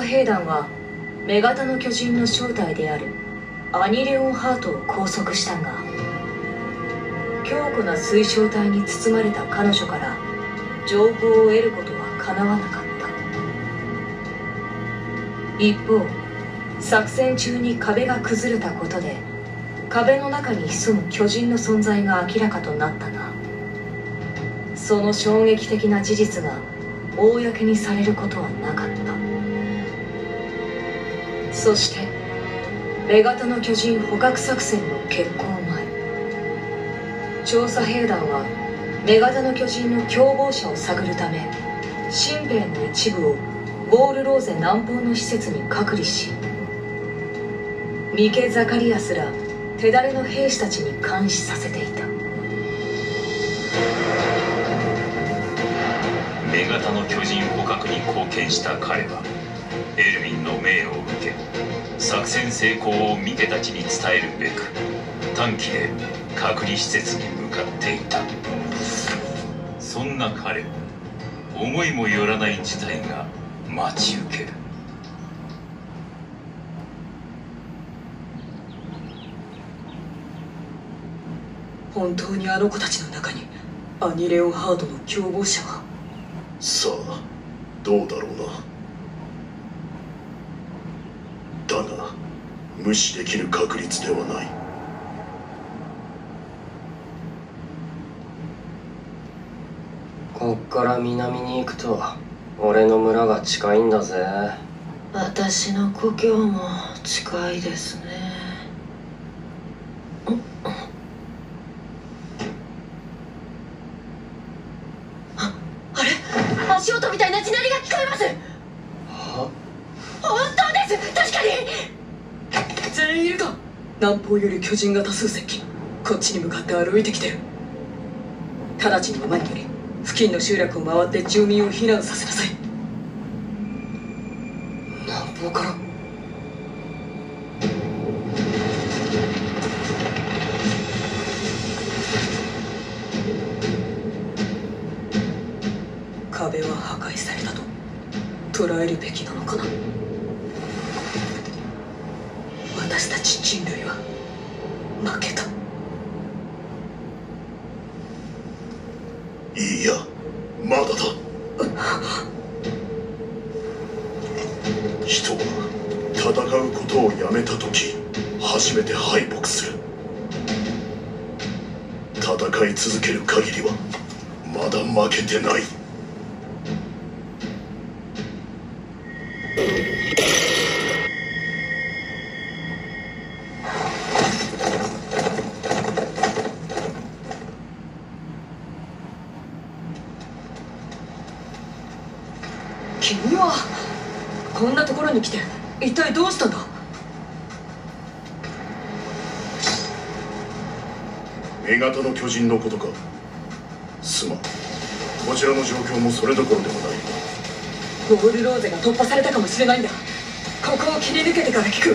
兵団は女型の巨人の正体であるアニレオンハートを拘束したが、強固な水晶体に包まれた彼女から情報を得ることは叶わなかった。一方、作戦中に壁が崩れたことで壁の中に潜む巨人の存在が明らかとなったが、その衝撃的な事実が公にされることはなかった。そして女型の巨人捕獲作戦の決行前、調査兵団は女型の巨人の共謀者を探るため新兵の一部をゴールローゼ南方の施設に隔離し、ミケ・ザカリアスら手だれの兵士たちに監視させていた。 女型の巨人捕獲に貢献した彼はエルヴィンの命を受け、作戦成功をミケたちに伝えるべく短期で隔離施設に向かっていた。そんな彼を思いもよらない事態が待ち受ける。 本当にあの子たちの中にアニレオンハートの共謀者が。 さあ、どうだろうな。だが無視できる確率ではない。 こっから南に行くと俺の村が近いんだぜ。 私の故郷も近いですね。足音みたいな地鳴りが聞こえます。 は？ 本当です。確かに。 全員いるか。南方より巨人が多数接近。こっちに向かって歩いてきてる。直ちにママにより付近の集落を回って住民を避難させなさい。 南方から？ 壁は破壊されたと捉えるべきなのかな。私たち人類は負けた。 いや、まだだ。人は戦うことをやめた時初めて敗北する。戦い続ける限りはまだ負けてない。 君はこんなところに来て一体どうしたんだ。 女型の巨人のことか。すまん、こちらの状況もそれどころでもない。 ゴールローゼが突破されたかもしれないんだ。ここを切り抜けてから聞く。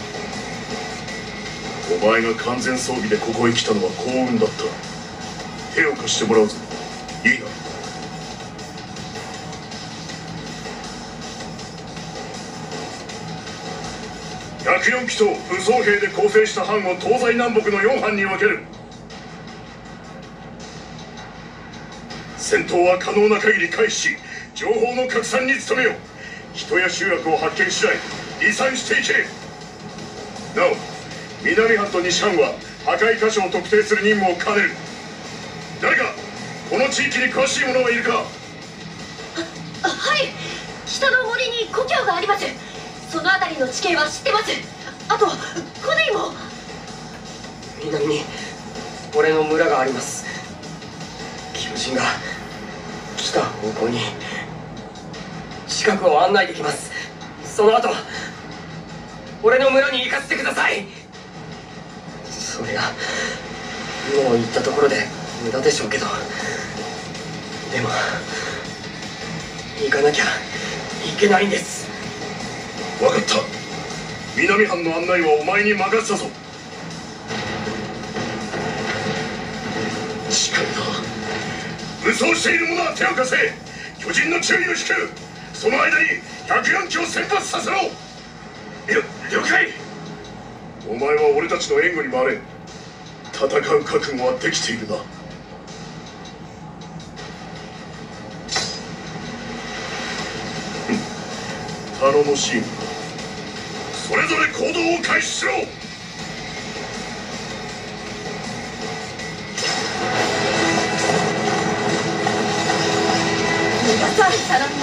お前が完全装備でここへ来たのは幸運だった。手を貸してもらうぞ。いいな。104機と武装兵で構成した班を東西南北の4班に分ける。戦闘は可能な限り回避し、情報の拡散に努めよ。人や集落を発見次第離散していけ。なお、南班と西班は破壊箇所を特定する任務を兼ねる。誰かこの地域に詳しい者はいるか。 はい、北の森に故郷があります。その辺りの地形は知ってます。あとコネも。 南に俺の村があります。巨人が来た方向に近くを案内できます。その後俺の村に行かせてください。それがもう行ったところで無駄でしょうけど、でも行かなきゃいけないんです。 分かった。南班の案内はお前に任せたぞ。近いな。武装している者は手を貸せ。巨人の注意を引く。その間に 104機を先発させろ。了解。お前は俺たちの援護に回れ。戦う覚悟はできているな。頼もしい。それぞれ行動を開始しろ。 皆さん頼みます。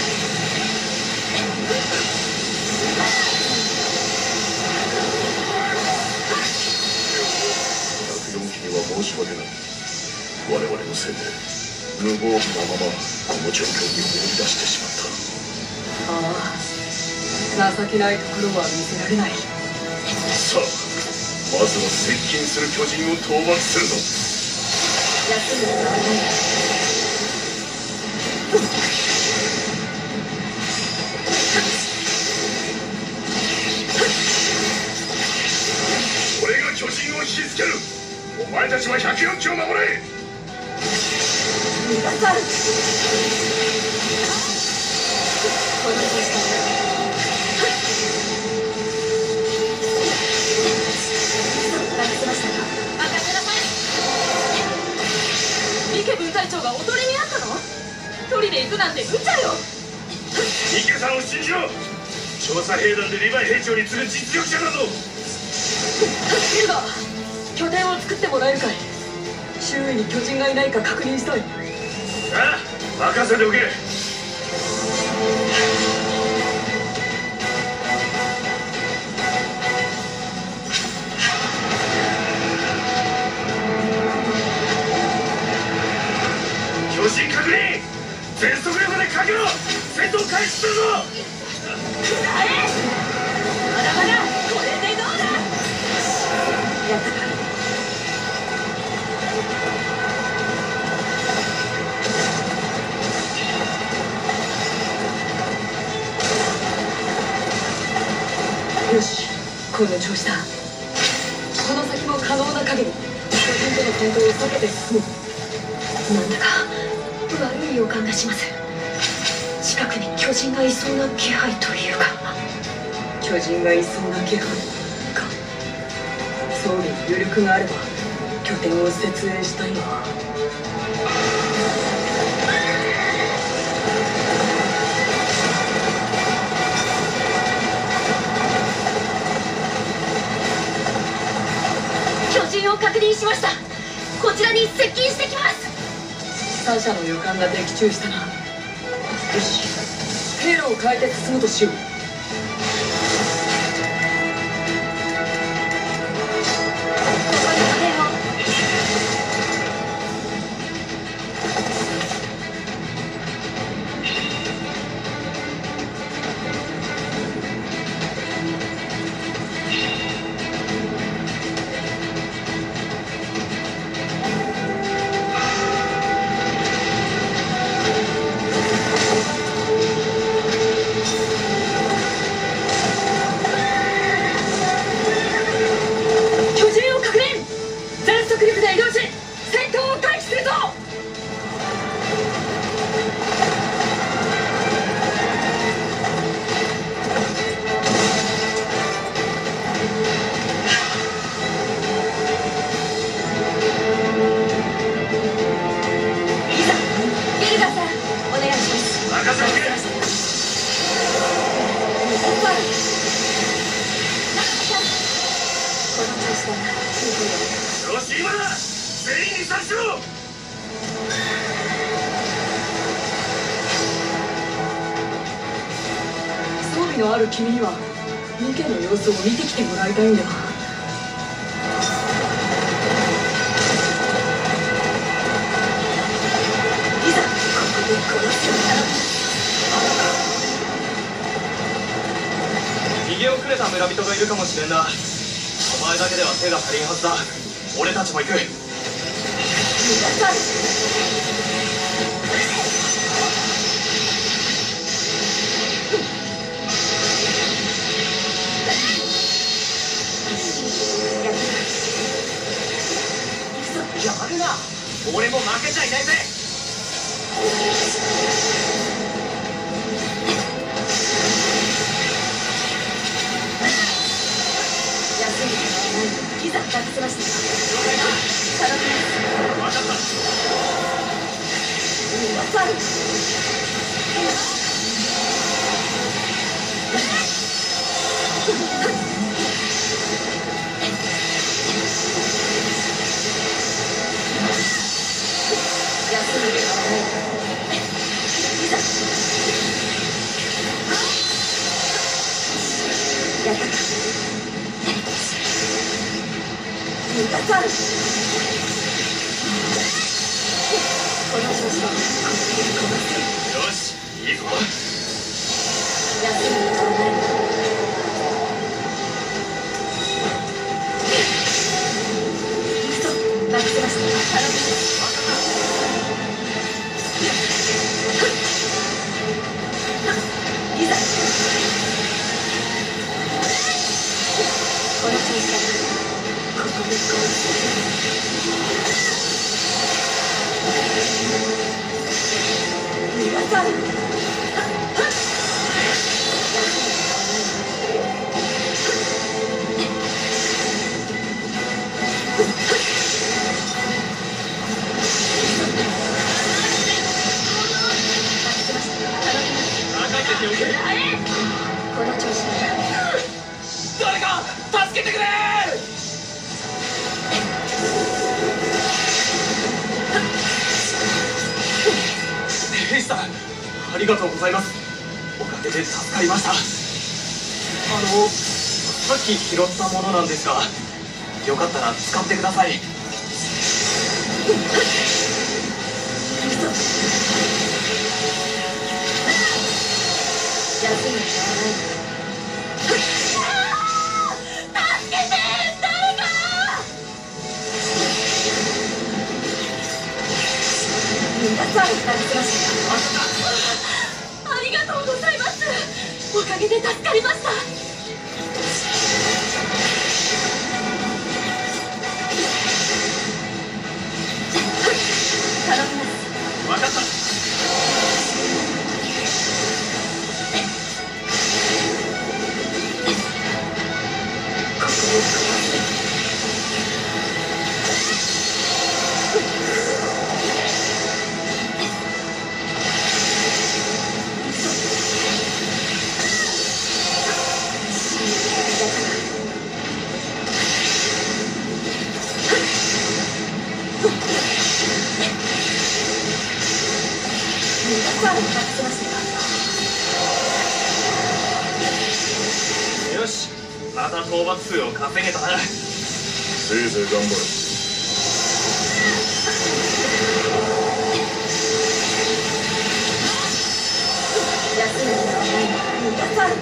104機には申し訳ない。我々のせいで無防備なままこの状況に放り出してしまった。 ああ、情けないところは見せられない。 さあ、まずは接近する巨人を討伐するぞ。 休む暇はない。 俺が巨人を引きつける。お前たちは104機を守れ。 皆さん、 この調子だ。 任せましたか。任せなさい。池分隊長がおとりになったの？一人で行くなんて無茶よ。 池さんを信じろ。調査兵団でリヴァイ兵長に次ぐ実力者だぞ。 ビルダー、拠点を作ってもらえるかい。周囲に巨人がいないか確認したい。 ああ、任せておけ。巨人確認。全速力でかけろ。戦闘開始するぞ。 まだまだこれでどうだ。 やったか。よし、この調子だ。この先も可能な限り巨人との戦闘を避けて進もう。 なんだか悪い予感がします。近くに巨人がいそうな気配というか。 巨人がいそうな気配か。装備に余力があれば拠点を設営したいが。 巨人を確認しました。こちらに接近してきます。 三者の予感が的中したな。よし、経路を変えて進むとしよう。 ここに拠点を。 巨人を確認。全速力で移動し戦闘を開始するぞ。 いざゲルガーさん、お願いします。 任せておけ。 この調子だな。 よし、今だ。全員に察しろ。 装備のある君にはミケの様子を見てきてもらいたいんだ。 いざここで殺すよ。 逃げ遅れた村人がいるかもしれんな。お前だけでは手が足りんはずだ。俺たちも行く。 皆さん、 やるな。俺も負けちゃいないぜ。 いざ任せました。頼みます。 分かった。 皆さん休みではない。いざやったか。皆さんこの調子でよし、いいぞ。 休みではない。行くぞ。任せました。頼みます。いざこの調子だ。ここでこう皆さんこの調子だ。 誰か助けてくれ。兵士さん、ありがとうございます。おかげで助かりました。さっき拾ったものなんですが、よかったら使ってください。 休みではない。助けて、誰か。皆さん任せました。ありがとうございます。おかげで助かりました。頼みます。 分かった。よし、また討伐数を稼げたな。 せいぜい頑張れ。 休みではない。皆さん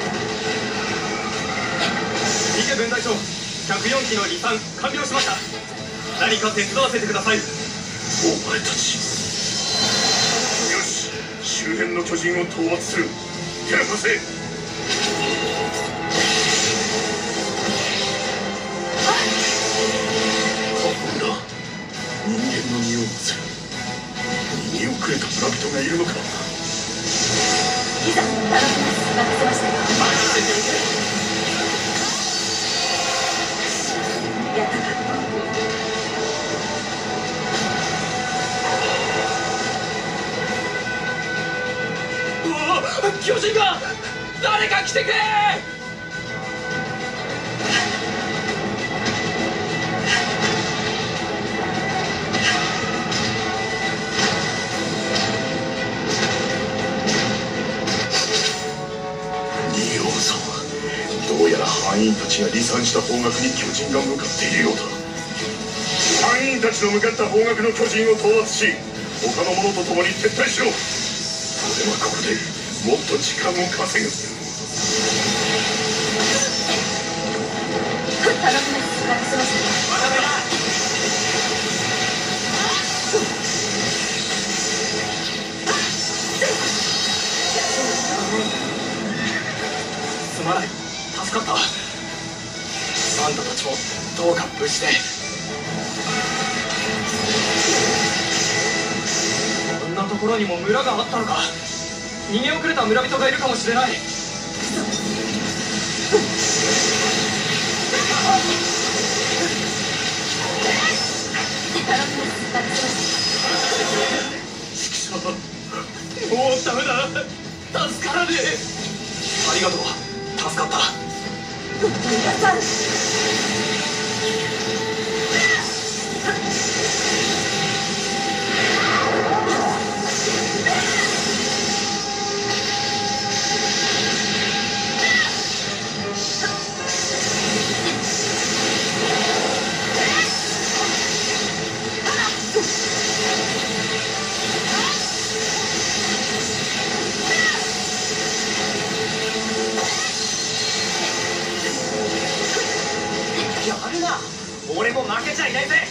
池分隊長、104機の離散完了しました。何か手伝わせてください。 お前たち。よし、周辺の巨人を討伐する。手を貸せ。人間の匂いがする。逃げ遅れた村人がいるのか。 いざ頼みます。任せましたよ。 任せてやったか。 おお、巨人が。誰か来てくれ。 どうやら班員たちが離散した方角に巨人が向かっているようだ。班員たちの向かった方角の巨人を討伐し、他の者と共に撤退しろ。俺はここでもっと時間を稼ぐ。 頼みます。任せました。 すまない、助かった。あんたたちもどうか無事で。こんなところにも村があったのか。逃げ遅れた村人がいるかもしれない。 俺も負けちゃいないぜ。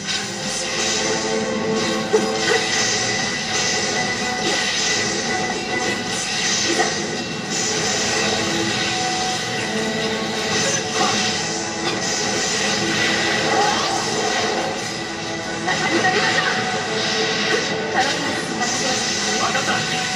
中になりましょう。 分かった。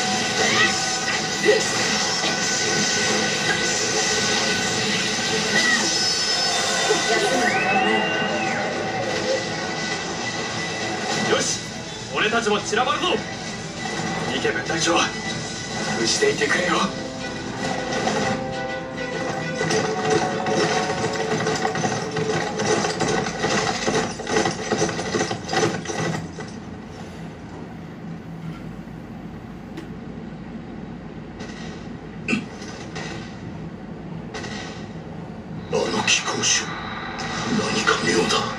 よし、俺たちも散らばるぞ。ニケ分隊長、無事でいてくれよ。 あの機構手、何か妙だ。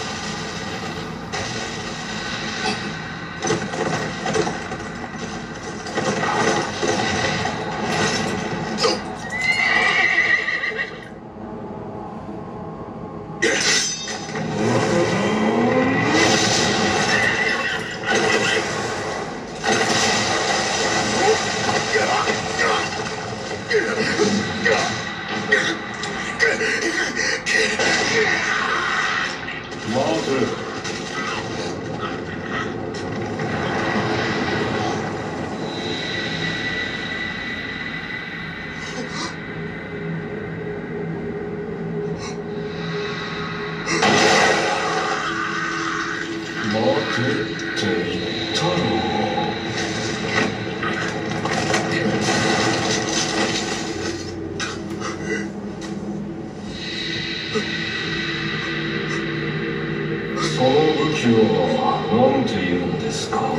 その武器は何て言うんですか？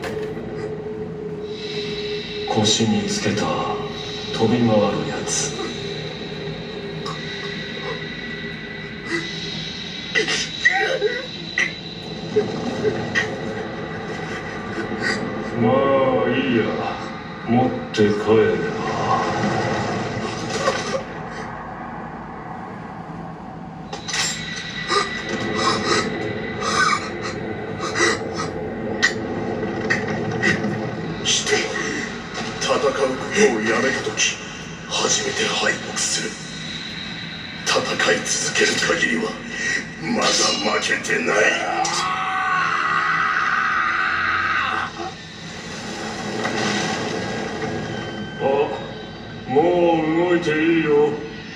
腰につけた飛び回るやつ。まあいいや、持って帰れば。 戦うことをやめた時初めて敗北する。戦い続ける限りはまだ負けてない。 あ、もう動いていいよ。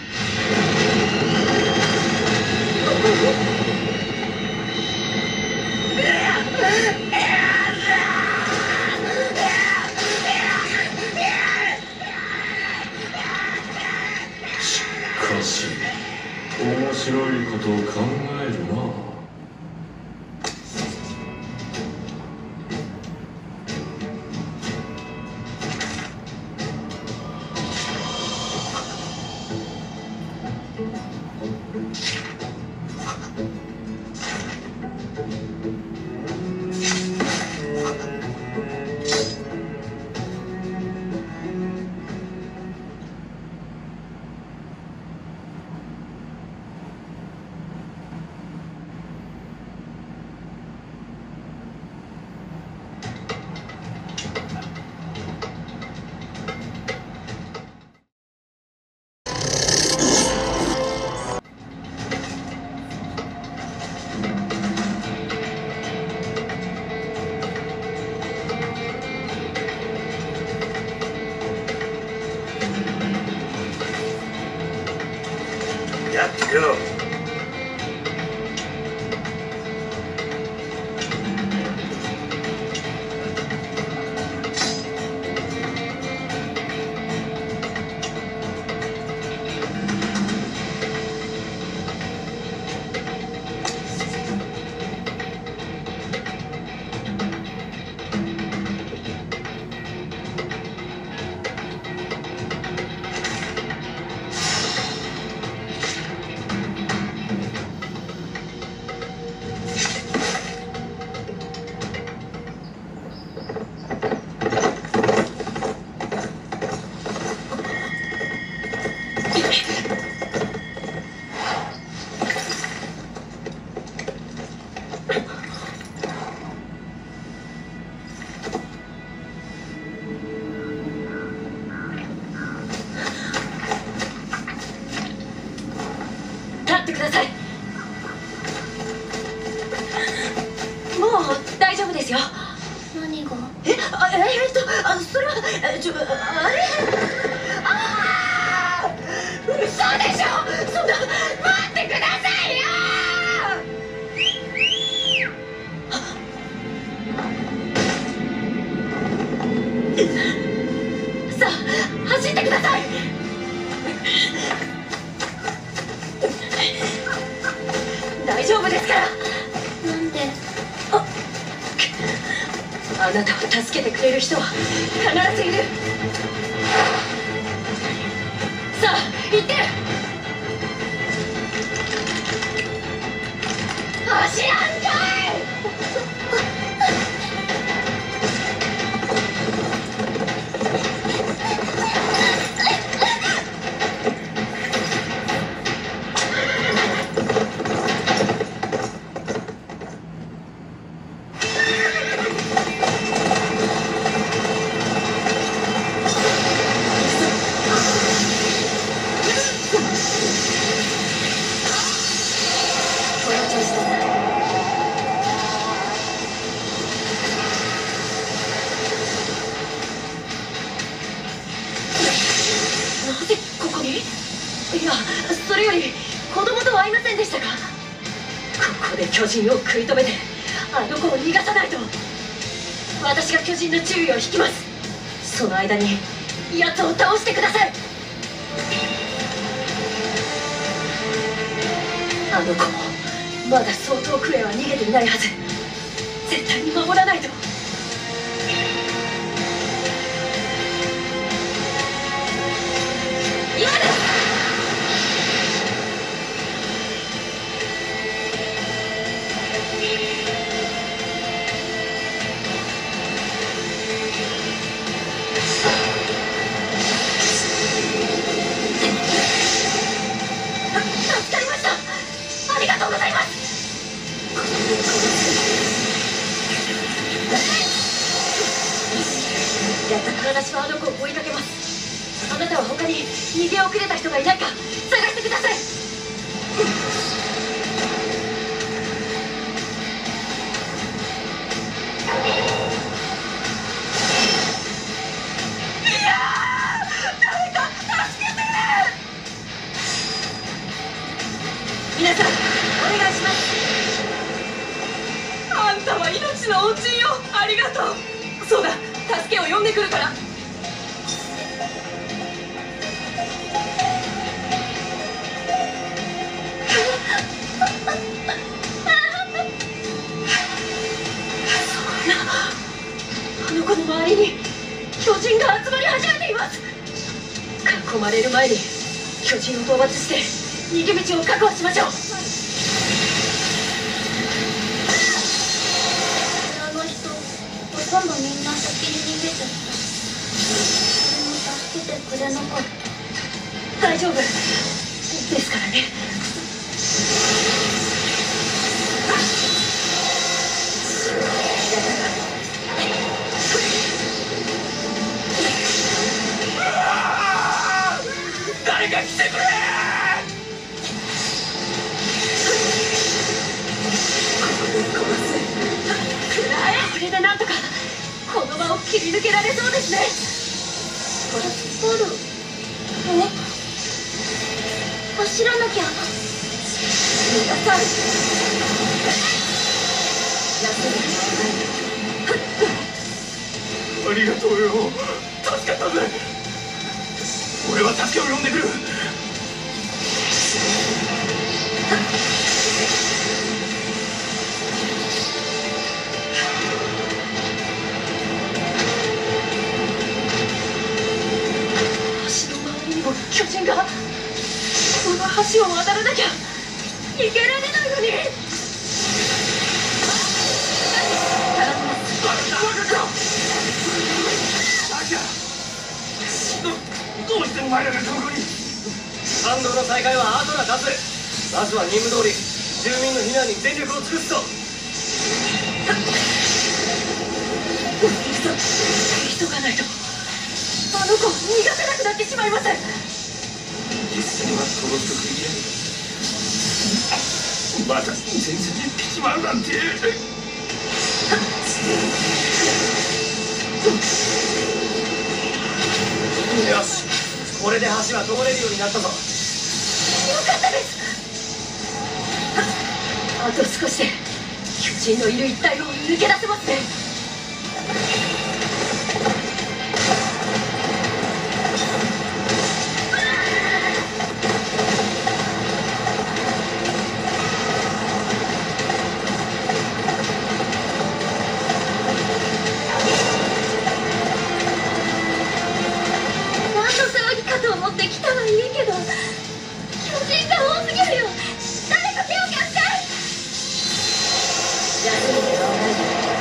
しかし面白いことを考えるな。 やってくよ。 ってください。もう大丈夫ですよ。 何が？ それはあれ嘘でしょ。そんな、待ってくださいよ。さあ走ってください。大丈夫ですから。 なんで？ あなたを助けてくれる人は必ずいる。さあ行って。走らんかい。それより子供とは会いませんでしたか？ここで巨人を食い止めてあの子を逃がさないと。私が巨人の注意を引きます。その間に奴を倒してください。あの子もまだ相当クエは逃げていないはず。絶対に守らないと。今だ。助かりました。ありがとうございます。やったから私はあの子を追いかけます。あなたは他に逃げ遅れた人がいないか探してください。皆さんお願いします。 あんたは命の恩人よ。ありがとう。そうだ、助けを呼んでくるから。 あの子の周りに巨人が集まり始めています。囲まれる前に巨人を討伐して逃げ道を確保しましょう。 あの人ほとんどみんな先に逃げちゃった。誰も助けてくれなかった。 大丈夫ですからね。 誰か来てくれ。 これでなんとかこの場を切り抜けられそうですね。 助かる。走らなきゃ。 皆さんありがとうよ。助かったぜ。俺は助けを呼んでくる。 橋の周りにも巨人が。この橋を渡らなきゃ逃げられないのに。 どうしてお前らがここに。感動の再開は後が立つ。まずは任務通り住民の避難に全力を尽くすぞ。 急がないとあの子を逃がせなくなってしまいます。 実戦は届くふりや。 私に先生に来ちまうなんて。 よし、これで橋は通れるようになったぞ。 よかったです。あと少しで巨人のいる一帯を抜け出せますね。何の騒ぎかと思って来たはいいけど、巨人が多すぎるよ。誰か手を貸して。休みではない。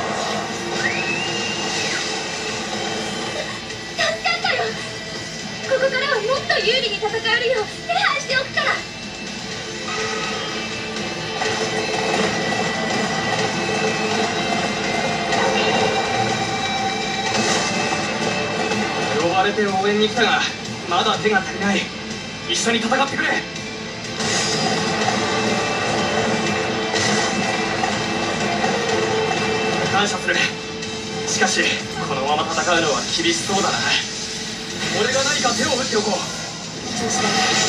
助かったよ。ここからはもっと有利に戦えるよう手配しておくから。 呼ばれて応援に来たが、まだ手が足りない。一緒に戦ってくれ。感謝する。しかしこのまま戦うのは厳しそうだな。俺が何か手を打っておこう。 調子だ。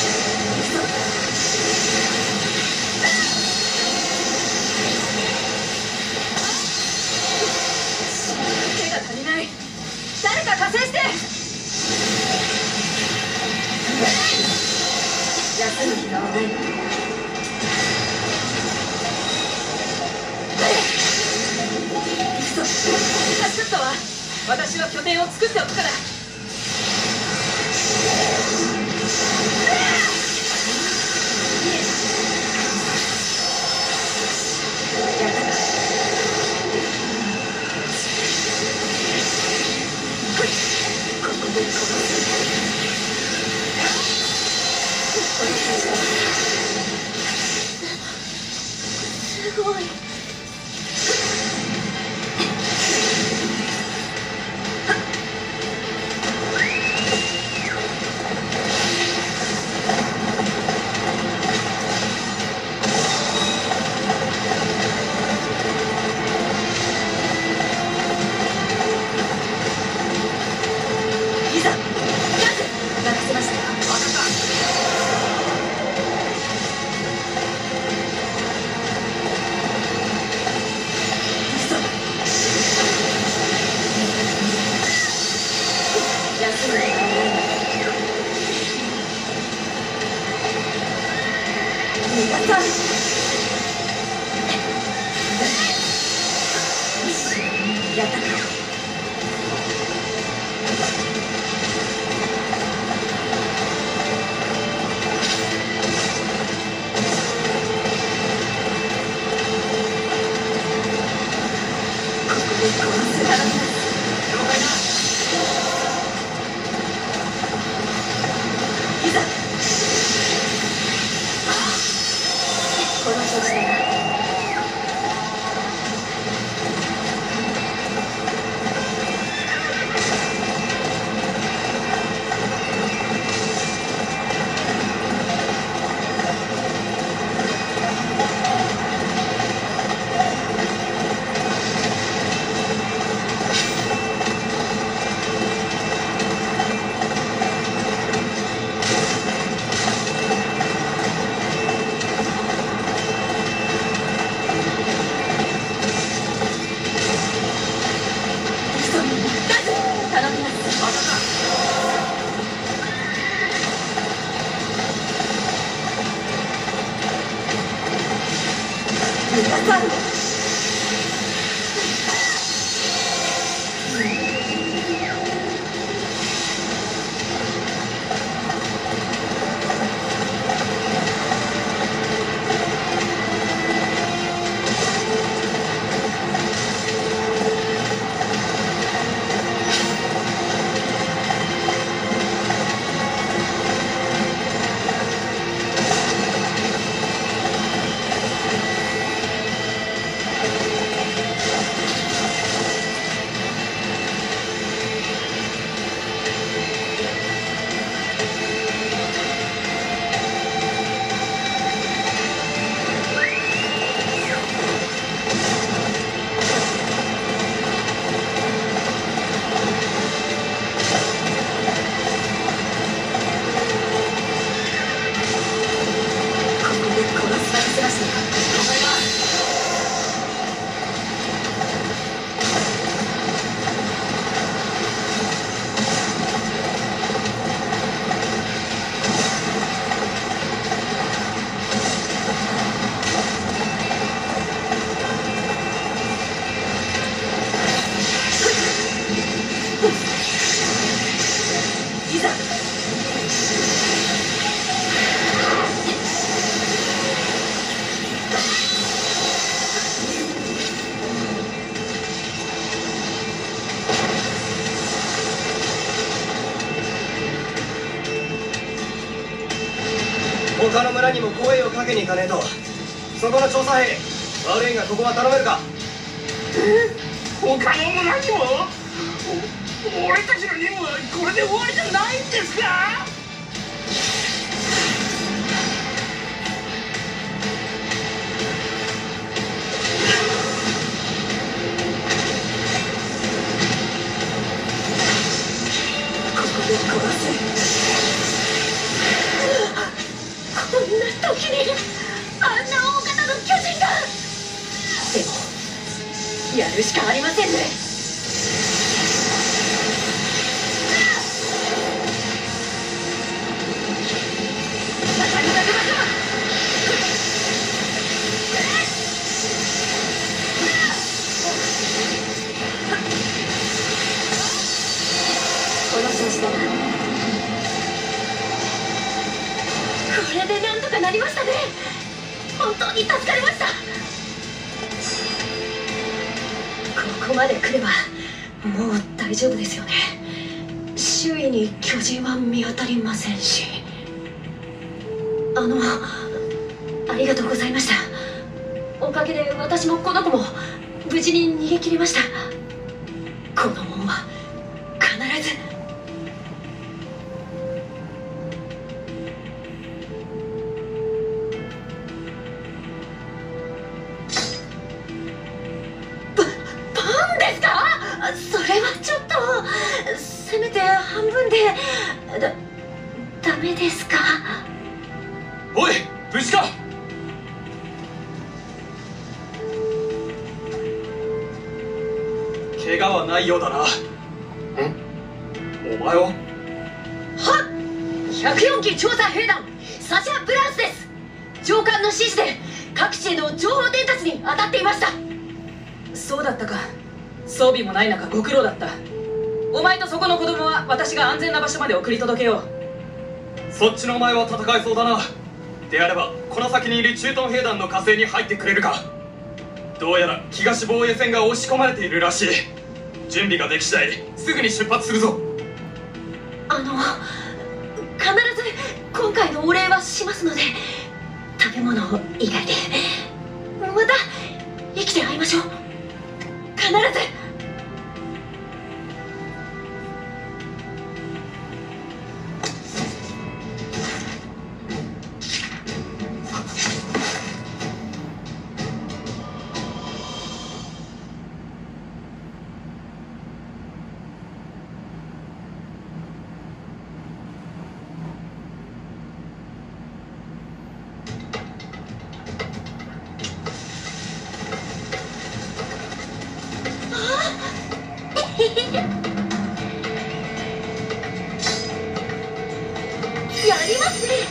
手が足りない。誰か加勢して。休む暇はない。行くぞ。助かったわ。私は拠点を作っておくから。すごい。いざ、任せましたよ。分かった。休む暇はない。皆さん、やったか。ここで殺すからな。 了解だ。 いざ。この調子だな。頼みます。皆さん、 村にも声をかけに行かねえと。そこの調査兵、悪いがここは頼めるか。 他の村にも？俺たちの任務はこれで終わりじゃないんですか？ こんな時にあんな大型の巨人が。でもやるしかありませんね。この調子だな。これでなんとかなりましたね。本当に助かりました。ここまで来ればもう大丈夫ですよね。周囲に巨人は見当たりませんし。ありがとうございました。おかげで私もこの子も無事に逃げ切りました。この門は必ず。パンですか？それはちょっと。せめて半分で。ダメですか？ おい、無事か？怪我はないようだな。お前は？はっ、104期調査兵団サシャ・ブラウスです。上官の指示で各地への情報伝達に当たっていました。 そうだったか。装備もない中ご苦労だった。お前とそこの子供は私が安全な場所まで送り届けよう。 そっちのお前は戦えそうだな。であればこの先にいる駐屯兵団の火星に入ってくれるか。どうやら東防衛線が押し込まれているらしい。準備ができ次第すぐに出発するぞ。 必ず今回のお礼はしますので、食べ物以外でまた生きて会いましょう。必ず。やりますね。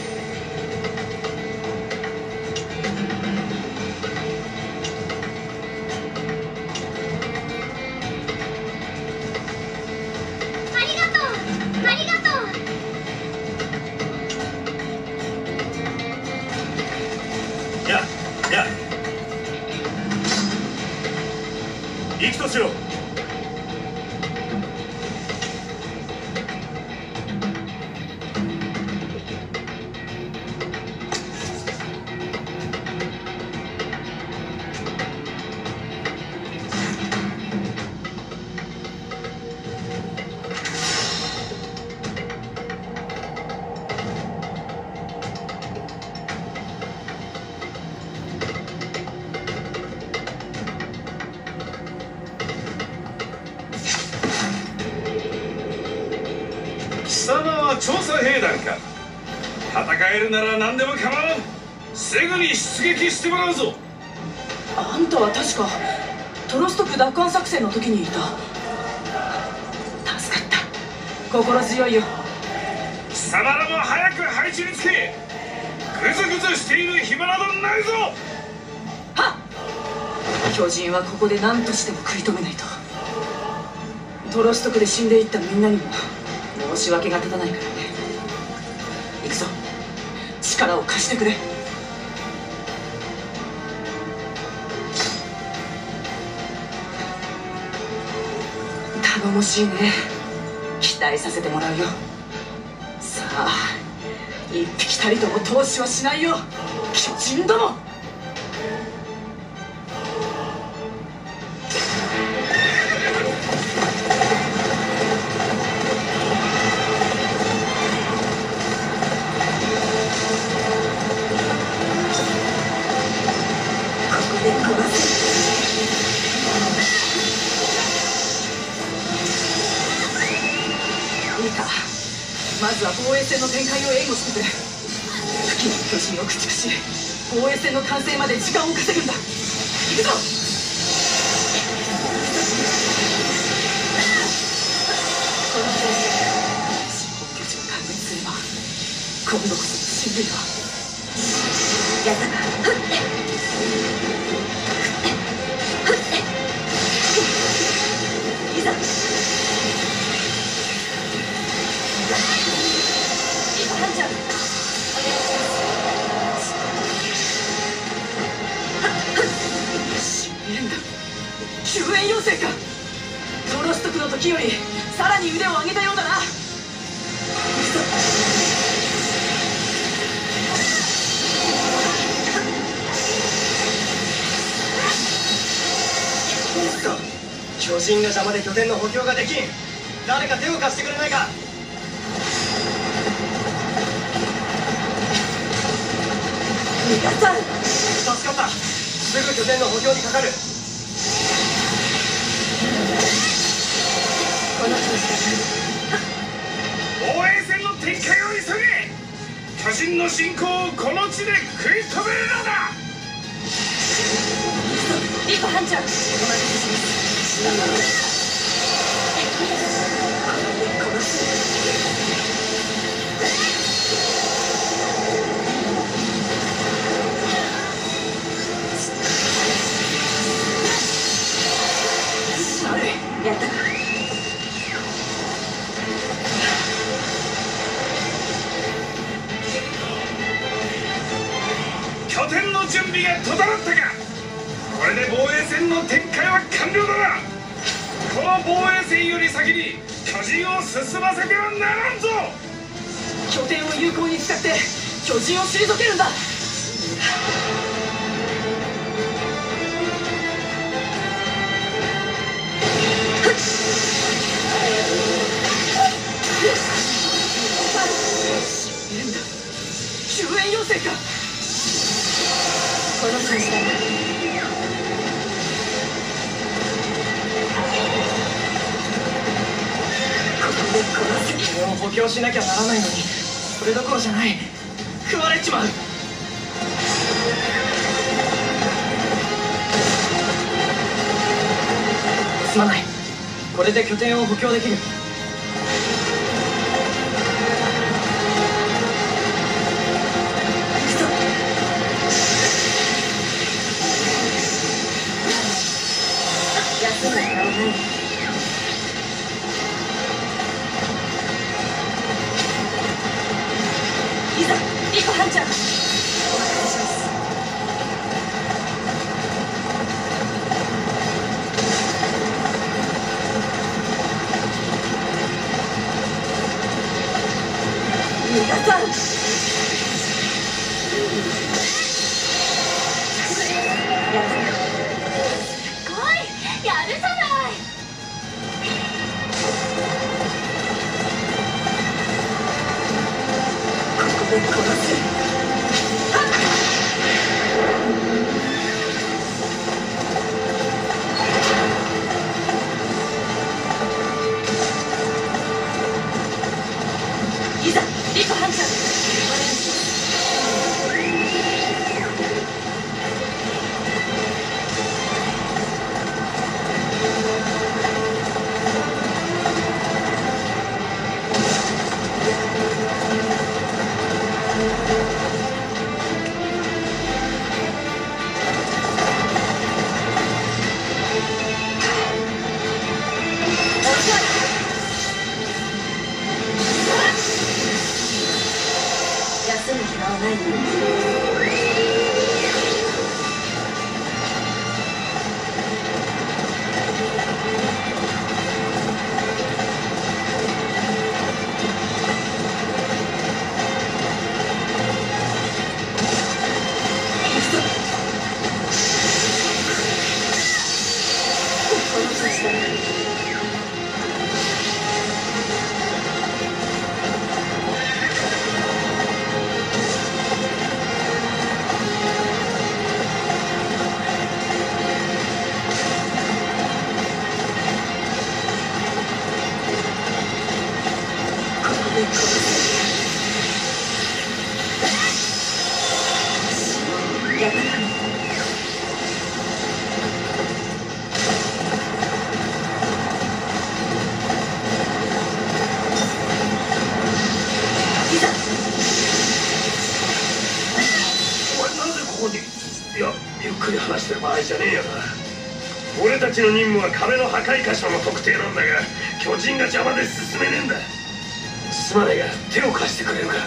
ありがとう、ありがとう。 や行くとしろ。貴様は調査兵団か。戦えるなら何でも構わん。すぐに出撃してもらうぞ。 あんたは確かトロスト区奪還作戦の時にいた。助かった。心強いよ。 貴様らも早く配置につけ。グズグズしている暇などないぞ。 はっ。巨人はここで何としても食い止めないと。トロスト区で死んでいったみんなにも申し訳が立たないからね。行くぞ。力を貸してくれ。頼もしいね。期待させてもらうよ。さあ一匹たりとも投資はしないよ、巨人ども。まずは防衛戦の展開を援護してくれ。付近の巨人を駆逐し、防衛戦の完成まで時間を稼ぐんだ。行くぞ。この調子で新本拠地を壊滅すれば、今度こその人類はやったか。いざ。ハンちゃん、お願いします。支援だ。救援要請か。トロストクの時よりさらに腕を上げたようだな。 巨人が邪魔で拠点の補強ができん。誰か手を貸してくれないか。 皆さん、 助かった。すぐ拠点の補強にかかる。 この調子だ。 防衛戦の展開を急げ。巨人の侵攻をこの地で食い止めるのだ。 リコハンちゃん、お任せします。やったか。 拠点の準備が整ったか。これで防衛戦の展開は完了だな。この防衛戦より先に巨人を進ませてはならんぞ。 拠点を有効に使って巨人を退けるんだ。救援要請か。この調子だ。 拠点を補強しなきゃならないのに、それどころじゃない。食われちまう。すまない。これで拠点を補強できる。 休んだからない。いざ、リコハンちゃん、お任せします。皆さん、やったか。 やるじゃない。 ここで殺す。いざ、リコハンちゃん、お願いします。 お前なぜここに？いや、ゆっくり話してる場合じゃねえよな。俺たちの任務は壁の破壊箇所の特定なんだが、巨人が邪魔で進めねえんだ。すまないが手を貸してくれるか。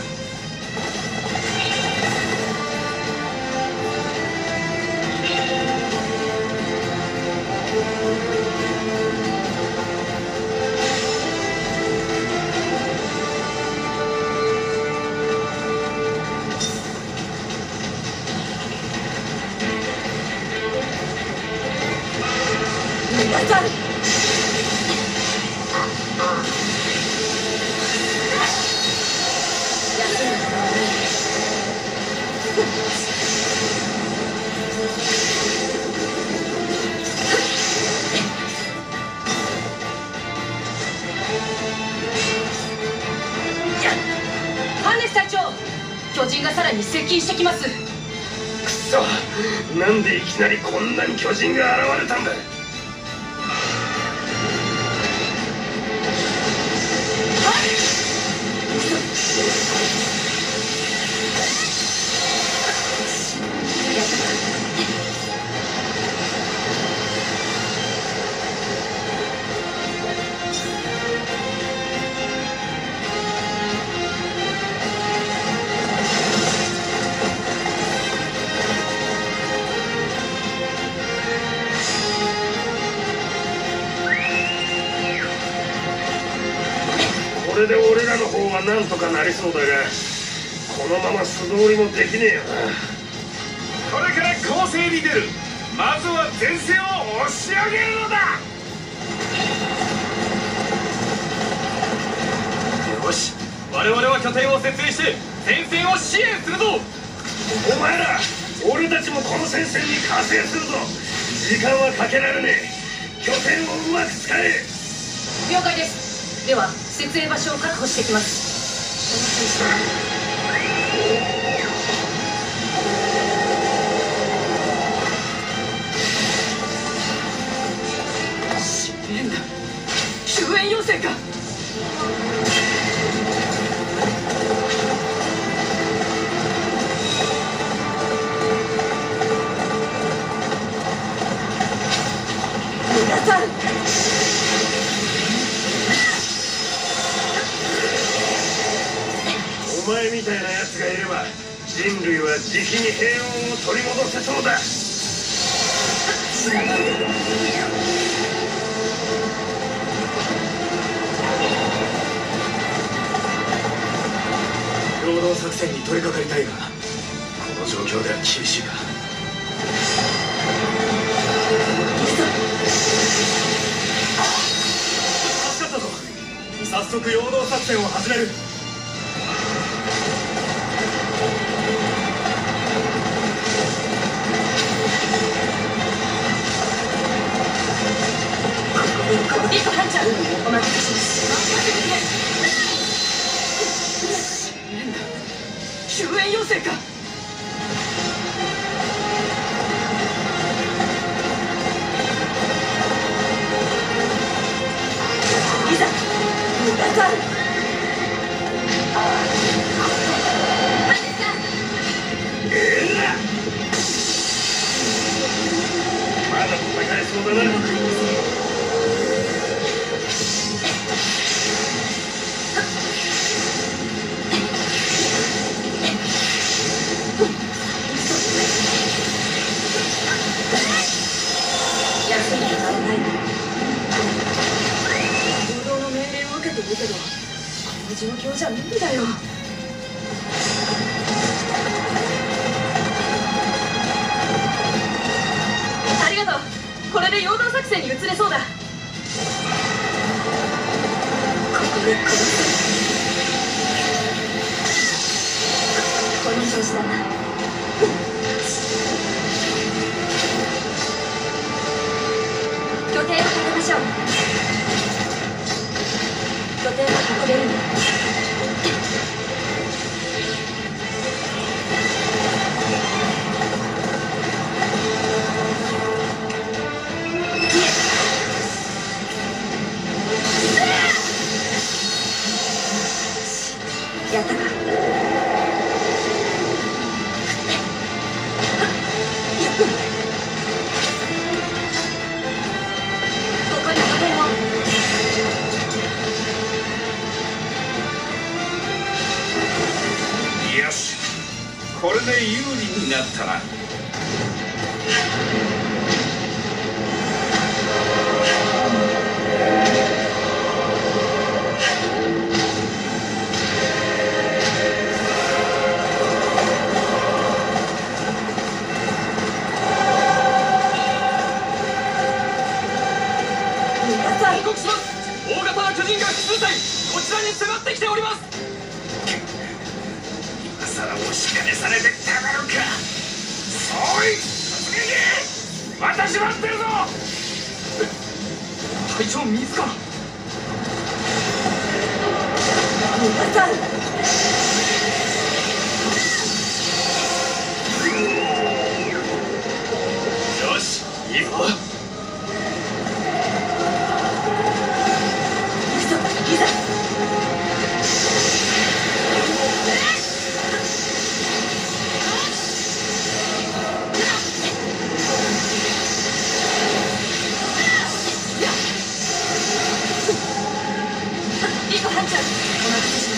ハンネス隊長、巨人がさらに接近してきます。 くそ、なんでいきなりこんなに巨人が現れたんだ。これで俺らの方はなんとかなりそうだが、このまま素通りもできねえよな。これから攻勢に出る。まずは前線を押し上げるのだ。よし、我々は拠点を設営して前線を支援するぞ。お前ら、俺たちもこの戦線に加勢するぞ。時間はかけられねえ。拠点をうまく使え。 了解です。では設営場所を確保してきます。支援だ。救援要請か。皆さん、 お前みたいなやつがいれば人類はじきに平穏を取り戻せそうだ。陽動作戦に取り掛かりたいが、この状況では厳しいか。助かったぞ。早速陽動作戦を始める。 リコ班長、お任せします。救援要請か。いざ皆さん。まだ戦えそうだな。 休んでならない。行動の命令を受けているけど、この状況じゃ無理だよ。ありがとう。これで陽動作戦に移れそうだ。ここで殺す。この調子だな。拠点を立てましょう。拠点はここでいい。 告します。大型な巨人が複数体こちらに迫ってきております。 今さらおしかねされてたまるか。そうい突撃またしまってるぞ。 隊長自ら。 皆さん、 よしいいぞ。 いざリコ班長、お任せします。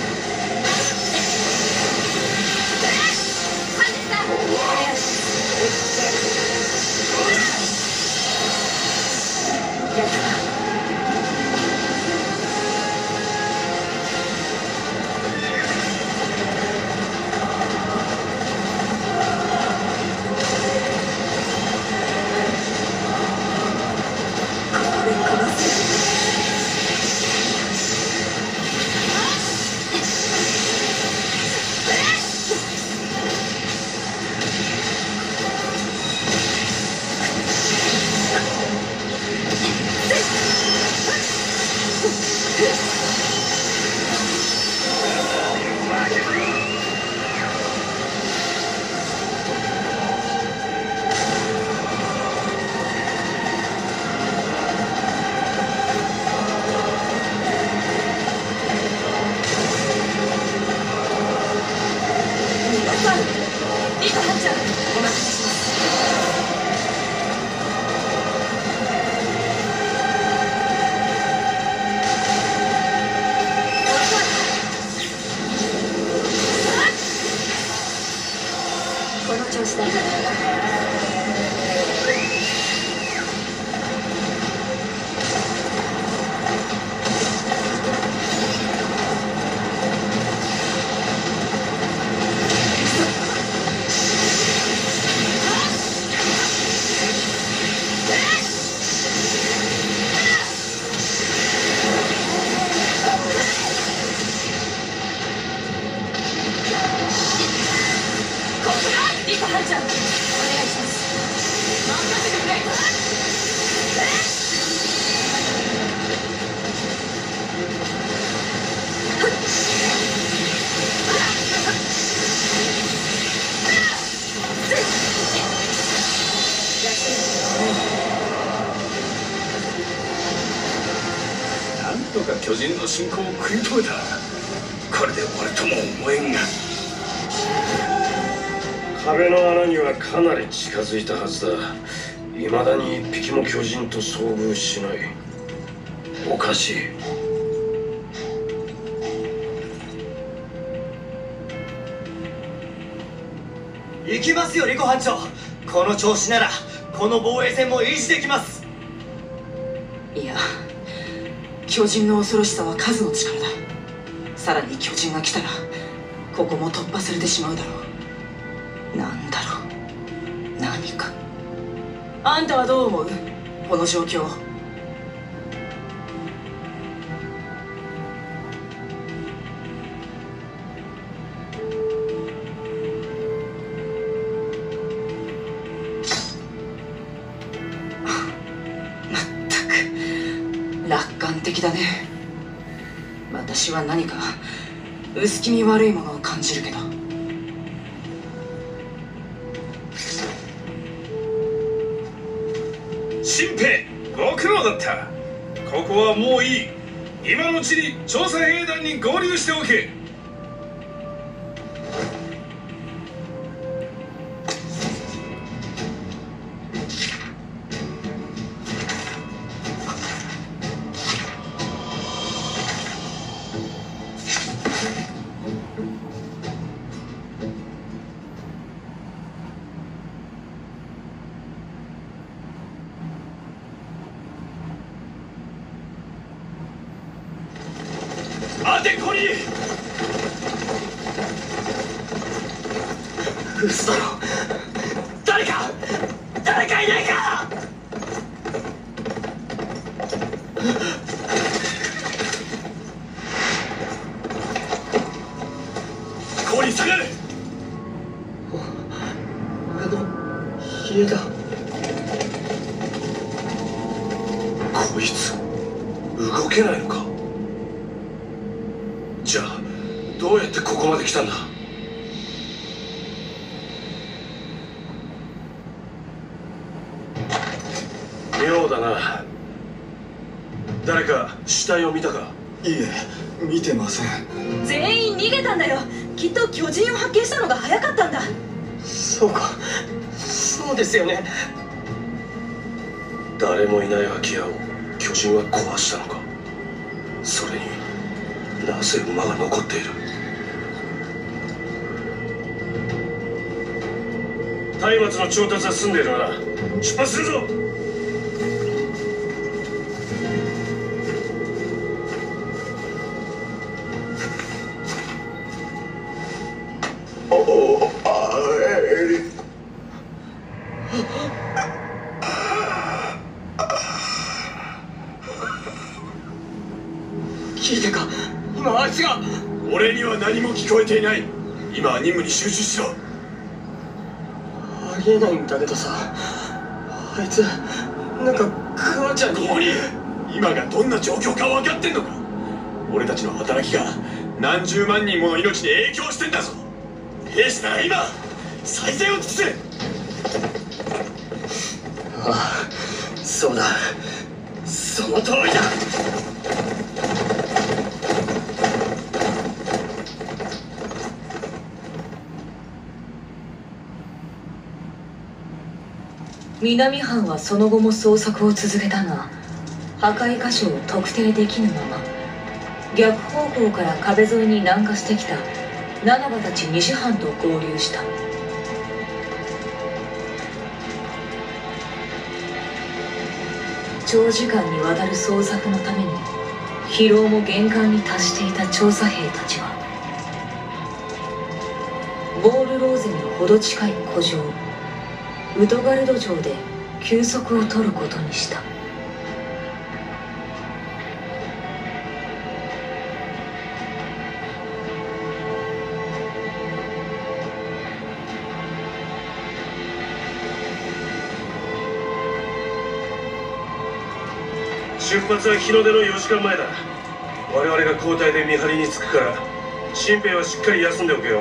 リコ班長、お任せします。 この調子だ。 リコ班長、お願いします。任せてくれ。 なんとか巨人の進行を食い止めた。これで終わるとも思えんが。壁の穴にはかなり近づいたはずだ。未だに一匹も巨人と遭遇しない。おかしい。 行きますよリコ班長。この調子ならこの防衛戦も維持できます。 いや、巨人の恐ろしさは数の力だ。さらに巨人が来たらここも突破されてしまうだろう。なんだろう、何か。あんたはどう思う、この状況。まったく楽観的だね。私は何か薄気味悪いものを感じるけど。 新兵、ご苦労だった。ここはもういい。今のうちに調査兵団に合流しておけ。待てコニー、 の家だ。 こいつ動けないのか。じゃあどうやってここまで来たんだ。妙だな。誰か死体を見たか。 いいえ、見てません。 全員逃げたんだよ。きっと巨人を発見したのが早かったんだ。 そうか、そうですよね。 誰もいない空き家を巨人は壊したのか。それになぜ馬が残っている。松明の調達は済んでいるなら出発するぞ。 聞いてか、今あいつが。 俺には何も聞こえていない。今は任務に集中しろ。 ありえないんだけどさ、あいつなんか母ちゃんに。 今がどんな状況か分かってんのか。俺たちの働きが何十万人もの命に影響してんだぞ。兵士なら今最善を尽くせ。 ああ、そうだ、その通りだ。 南藩はその後も捜索を続けたが、破壊箇所を特定できぬまま逆方向から壁沿いに南下してきたナナバたち西藩と合流した。長時間にわたる捜索のために疲労も限界に達していた調査兵たちはボールローゼに程近い古城ウトガルド城で休息を取ることにした。 出発は日の出の4時間前だ。我々が交代で見張りにつくから新兵はしっかり休んでおけよ。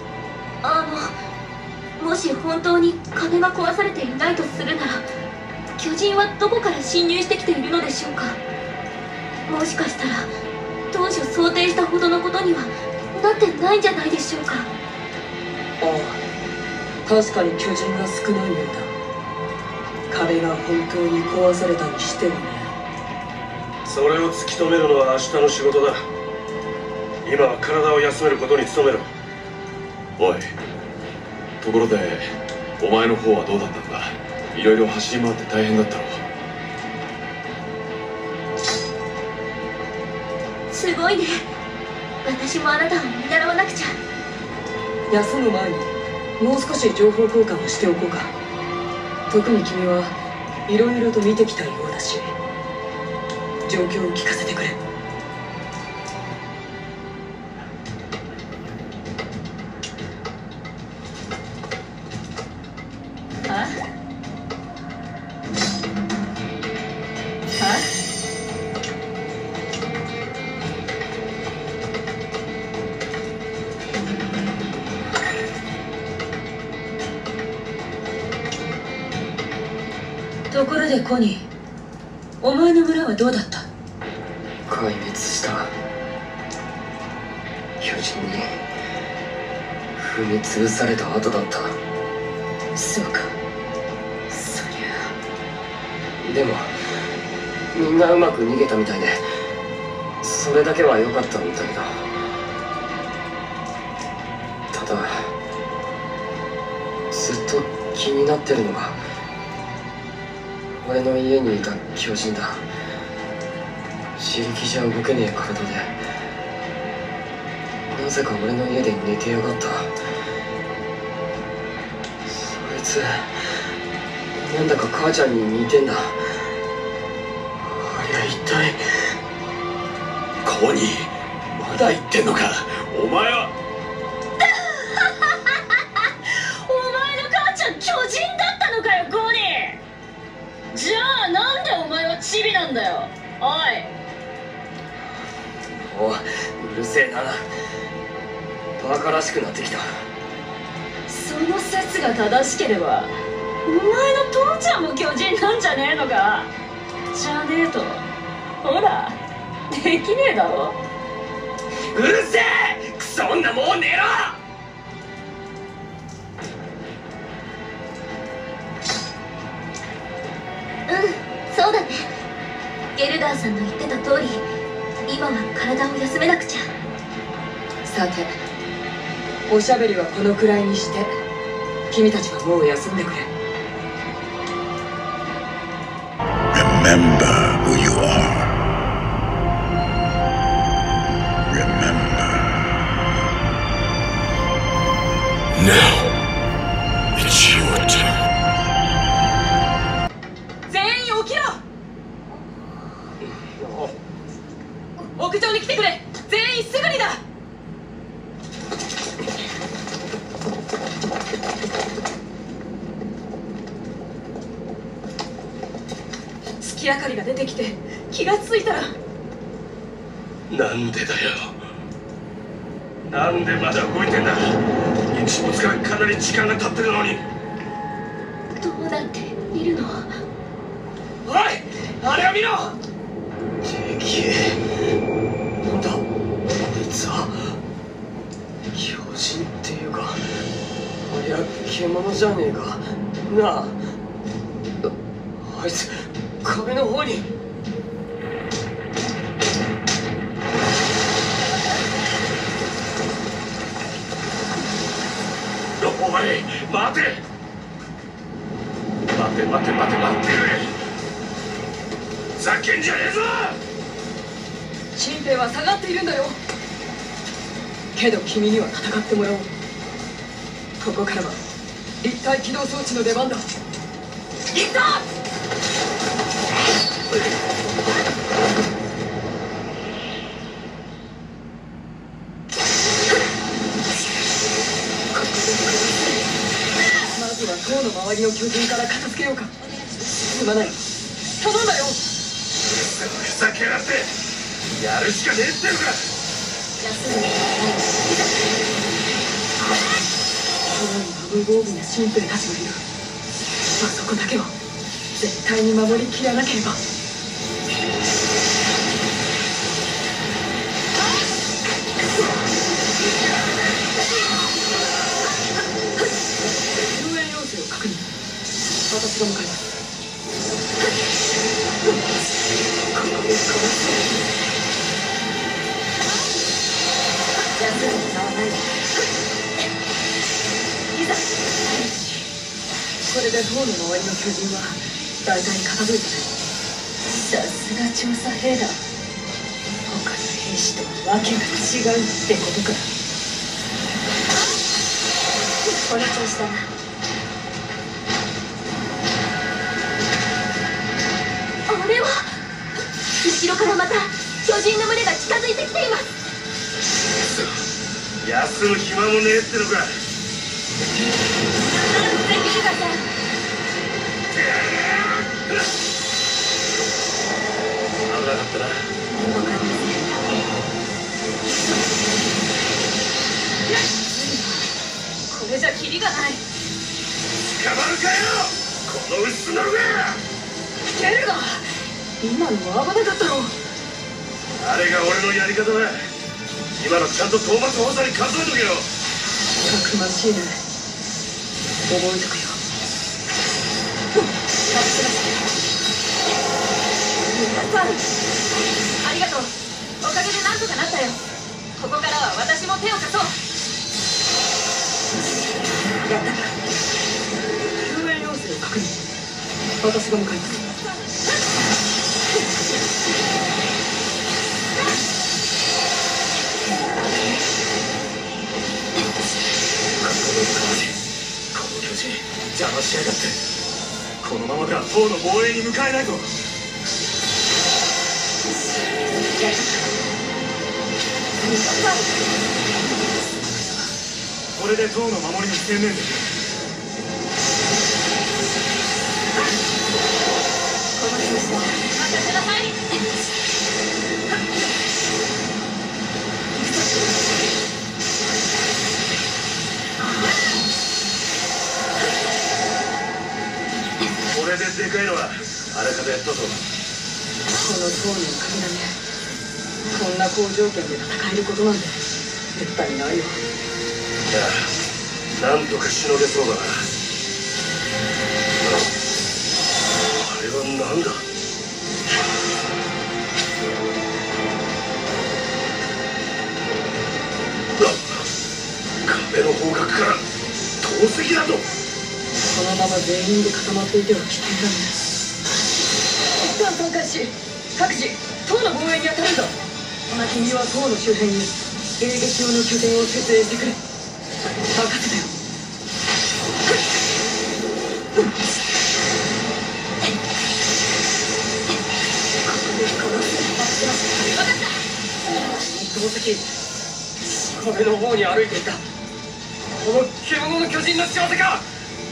もし本当に壁が壊されていないとするなら、巨人はどこから侵入してきているのでしょうか。もしかしたら当初想定したほどのことにはなってないんじゃないでしょうか。 ああ、確かに巨人が少ないようだ。壁が本当に壊されたにしてもね。 それを突き止めるのは明日の仕事だ。今は体を休めることに努めろ。 おい、ところでお前の方はどうだったんだ。いろいろ走り回って大変だったろ。 すごいね。私もあなたを見習わなくちゃ。 休む前にもう少し情報交換をしておこうか。特に君はいろいろと見てきたようだし、状況を聞かせてくれ。 ところでコニー、お前の村はどうだった？ 壊滅した巨人に踏み潰された後だった。 そうか、そりゃ。 でもみんなうまく逃げたみたいで、それだけは良かったんだけど、ただずっと気になってるのが俺の家にいた巨人だ。自力じゃ動けねえ体でなぜか俺の家で寝てやがった。そいつなんだか母ちゃんに似てんだ。ありゃ一体。 コニー、まだ言ってんのか。お前はお前の母ちゃん巨チビなんだよ。おい。 おうるせえな。バカらしくなってきた。 その説が正しければお前の父ちゃんも巨人なんじゃねえのか。じゃねえとほらできねえだろ。 うるせえクソ女、もう寝ろ。 そうだね。ゲルダーさんの言ってた通り、今は体を休めなくちゃ。 さて、おしゃべりはこのくらいにして君たちはもう休んでくれ。 Remember who you are. Remember. Now, it's your turn. 全員起きろ。屋上に来てくれ。全員すぐにだ。月明かりが出てきて気がついたら。 なんでだよ。なんでまだ動いてんだ。日没からかなり時間が経ってるのに。 どうなっているの？ おい、あれを見ろ。敵なんだこいつは。巨人っていうか、ありゃ獣じゃねえかなあ。あいつ壁の方に。 おい、待て。待て。ざけんじゃねえぞ。 新兵は下がっているんだよ。けど君には戦ってもらおう。ここからは立体起動装置の出番だ。行った！まずは塔の周りの巨人から片付けようか。すまない、頼んだよ。 ふざけやがって。やるしかねえってのか。 怖い無防備な新兵たちがいる。あそこだけは絶対に守りきらなければ。救援要請を確認。私が向かいます。ここで殺す。休む暇はない。いざ。これで塔の周りの巨人は大体片付いたね。さすが調査兵だ。他の兵士とは訳が違うってことか。 この調子だな。あれは後ろからまた巨人の群れが近づいてきています。 休む暇もねえってのか。 ぜひください。 危なかったな。 これじゃキリがない。 捕まるかよこの薄のが。 ゲルガー、今のは危なかったろ。 あれが俺のやり方だ。今のちゃんと討伐補佐に数えとけよ。 たくましいね。覚えとくよ。 皆さんありがとう。おかげでなんとかなったよ。ここからは私も手を貸そう。 やった。救援要請を確認。私が向かいます。 この巨人邪魔しやがって。このままでは塔の防衛に向かえないぞ。これで塔の守りに専念できる。 この調子だ。任せなででかいのはあらかたやったぞ。 この塔のおかげだね。こんな好条件で戦えることなんてめったにないよ。 いや、なんとかしのげそうだな。あれはなんだ。壁の方角から投石だと。 このまま全員で固まっていては危険だね。一旦損壊し、各自塔の防衛に当たるぞ。君は塔の周辺に迎撃用の拠点を設営してくれ。任せたよ。投石、壁の方に歩いていたこの獣の巨人の仕業か。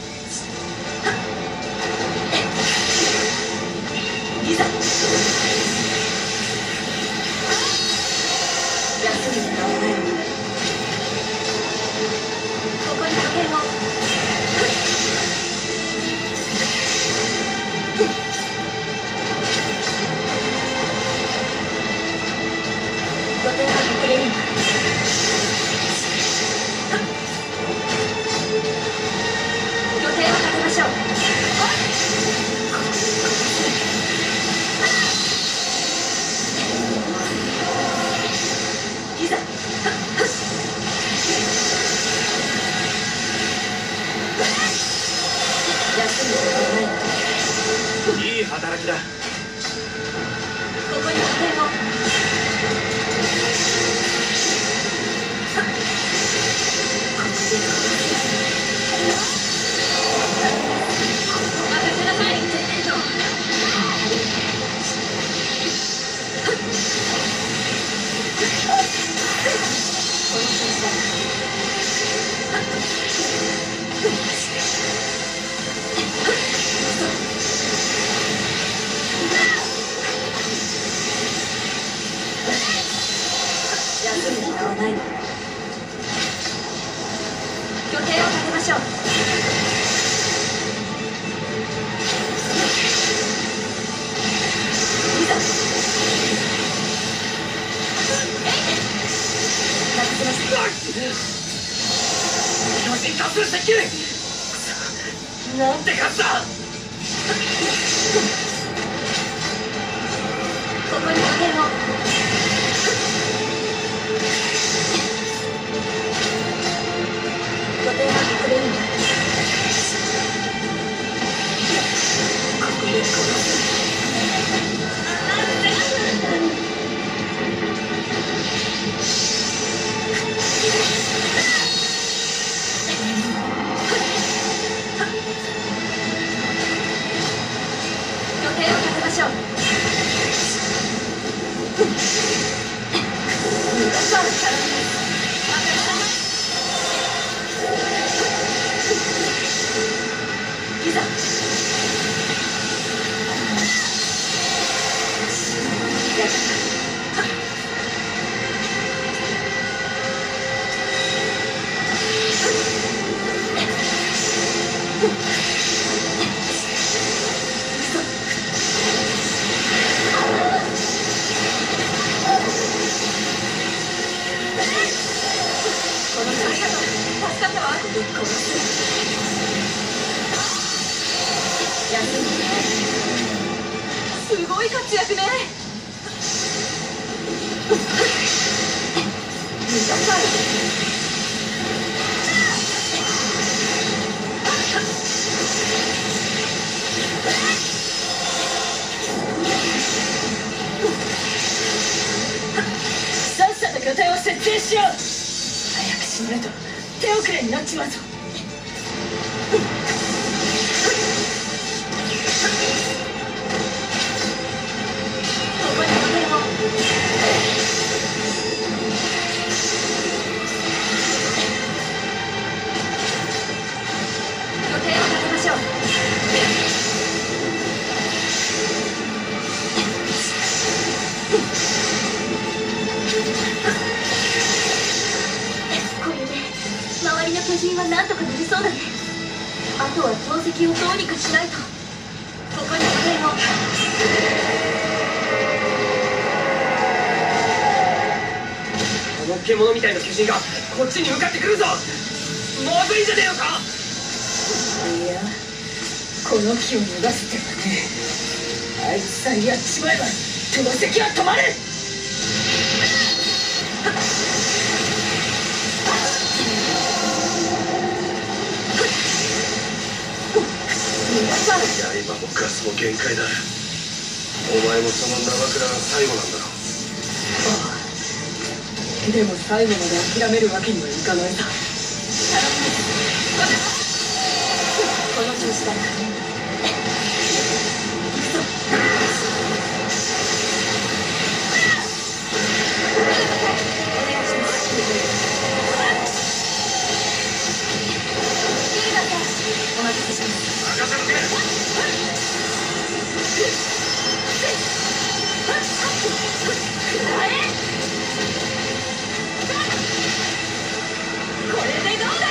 いざ休みにならない。 ここに拠点を。拠点はここでいい。拠点を立てましょう。いざ。休んでくれない。 いい働きだ。 ここに拠点を。任せなさい、テネント。この調子だ。休んでもらわないの。拠点を立てましょう。いざ。任せます。 巨人多数接近。なんて数だ。 ここに拠点を。拠点はここでいいの。ここで殺す。拠点を立てましょう。逃がさんからね。いざ。やった。この調子だと助かったわ。ぶっ殺す。休んでない。すごい活躍ね。逃がさない。さっさと拠点を設定しよう。早くしないと手遅れになっちまうぞ。ここに拠点を。拠点を立てましょう。これで周りの巨人は何とかなりそうだね。あとは投石をどうにかしないと。 線を。 この獣みたいな巨人がこっちに向かってくるぞ。まずいんじゃねえのか。 いや、この木を逃がす手はね。あいつさえやっちまえば投石は止まる。 刃もガスも限界だ。お前もその生倉が最後なんだろう。 でも最後まで諦めるわけにはいかないさ。 この調子だ。お待たせします。 任せとけ。 これでどうだ。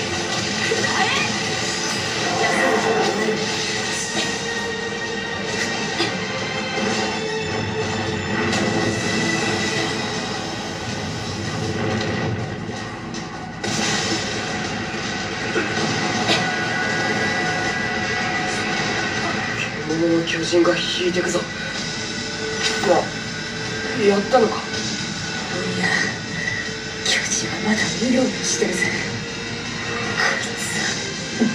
獣の巨人が引いてくぞ。やったのか。 いや、巨人はまだうようよしてるぜ。こいつ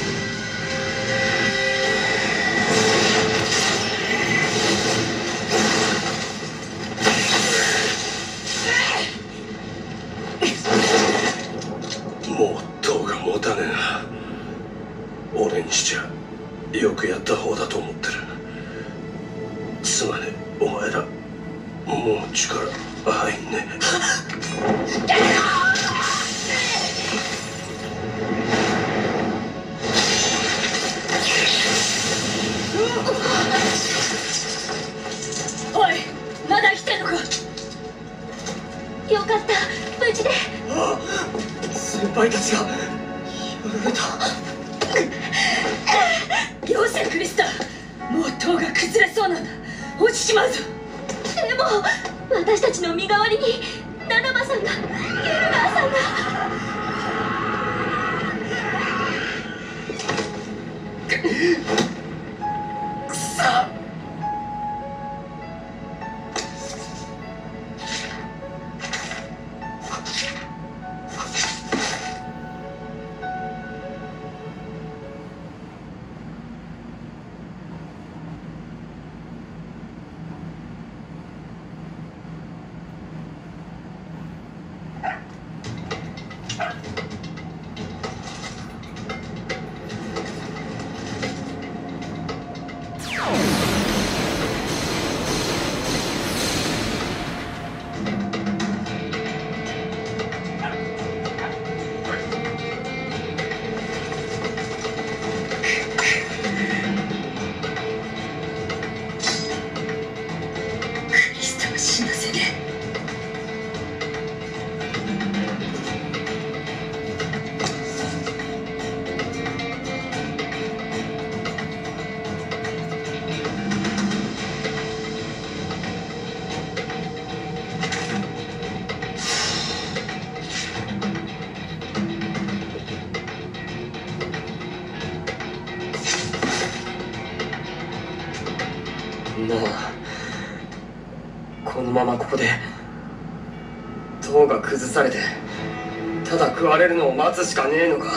もう塔が持たねえな。俺にしちゃよくやった方だと思ってる。すまねえ、お前らもう力入んねえ。 おい、まだ生きてんのか。 よかった、無事で。 先輩たちがやられた。 よせクリスタ、もう塔が崩れそうなんだ。落ちちまうぞ。 でも私たちの身代わりにナナバさんが、ゲルガーさんが。 くそ。死なせねなあ、このままここで塔が崩されてただ食われるのを待つしかねえのか。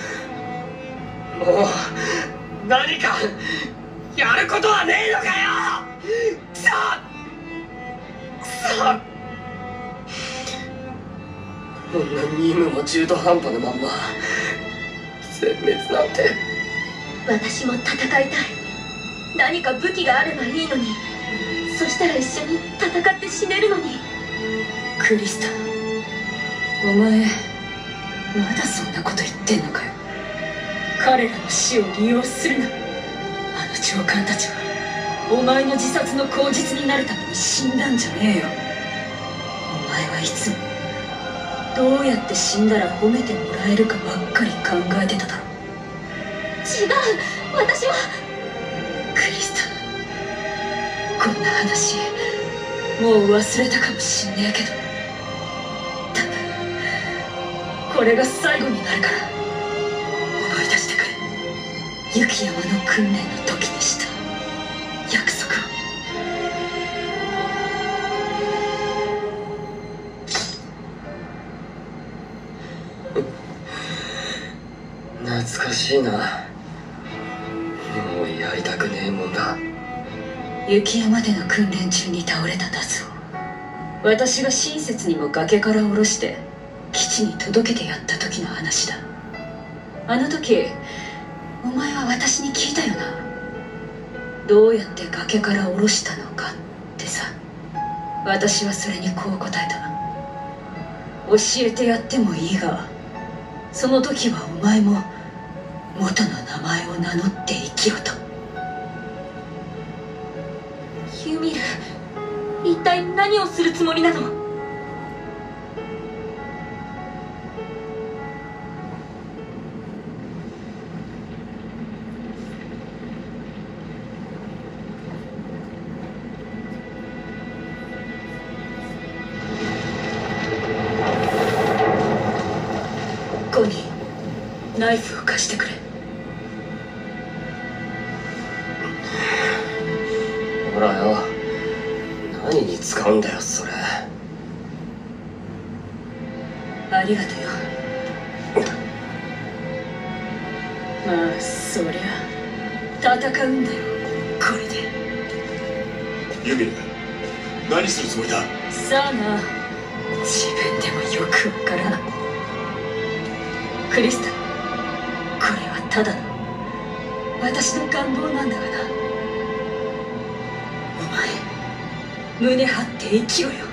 もう何かやることはねえのかよ。くそくそ、こんな任務も中途半端なまんま全滅なんて。 私も戦いたい。何か武器があればいいのに。そしたら一緒に戦って死ねるのに。 クリスタ、お前まだそんなこと言ってんのかよ。彼らの死を利用するな。あの長官たちはお前の自殺の口実になるために死んだんじゃねえよ。お前はいつもどうやって死んだら褒めてもらえるかばっかり考えてただろ。 違う、私は。 クリスタ、 こんな話もう忘れたかもしんねえけど、多分これが最後になるから思い出してくれ。雪山の訓練の時にした約束を。 懐かしいな。もうやりたくねえもんだ。 雪山での訓練中に倒れたダズを私が親切にも崖から下ろして基地に届けてやった時の話だ。あの時お前は私に聞いたよな。どうやって崖から下ろしたのかってさ。私はそれにこう答えた。教えてやってもいいが、その時はお前も元の名前を名乗って生きろと。 ユミル、一体何をするつもりなの？ コニー、ナイフを貸してくれ。 ほらよ、何に使うんだよそれ。 ありがとよ。まあそりゃ戦うんだよ、これで。 ユミル、何するつもりだ？ さあな、自分でもよくわからん。クリスタ、これはただの私の願望なんだがな。お前、胸張って生きろよ。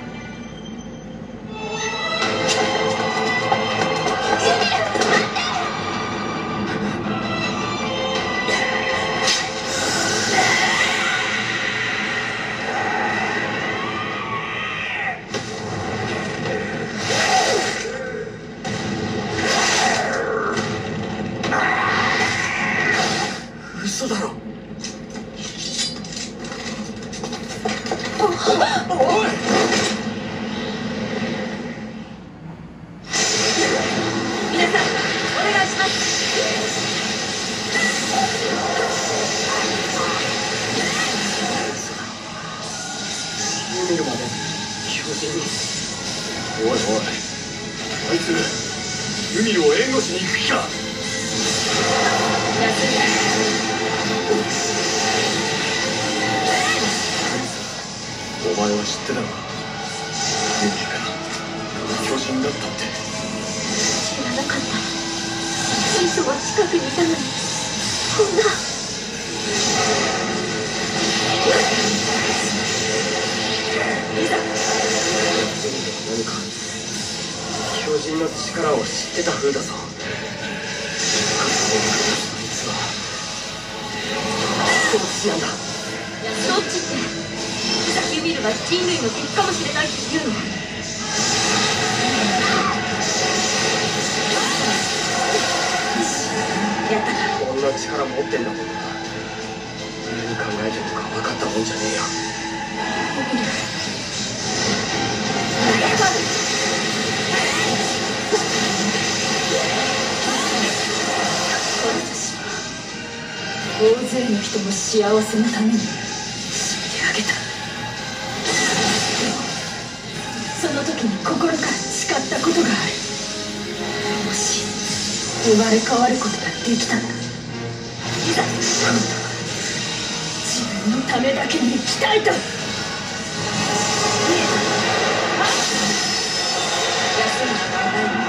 嘘だろ。 おい！ 皆さん、お願いします。 ユミルまで巨人に。 おいおい、あいつユミルを援護しに行く気か？お前は知ってたか？ユミルが巨人だったって。 知らなかった。シーソは近くにいたのに、こんな。 何か巨人の力を知ってた風だぞ。あいつはどっちなんだ？ どっちって、ユミルが人類の敵かもしれないっていうの？やったな。 こんな力持ってんだもんな。何考えてるか分かったもんじゃねえよ。 ユミル、 私は大勢の人の幸せのために死んであげた。でもその時に心から誓ったことがある。もし生まれ変わることができたなら、いざ今度は自分のためだけに生きたいと。休む暇はない。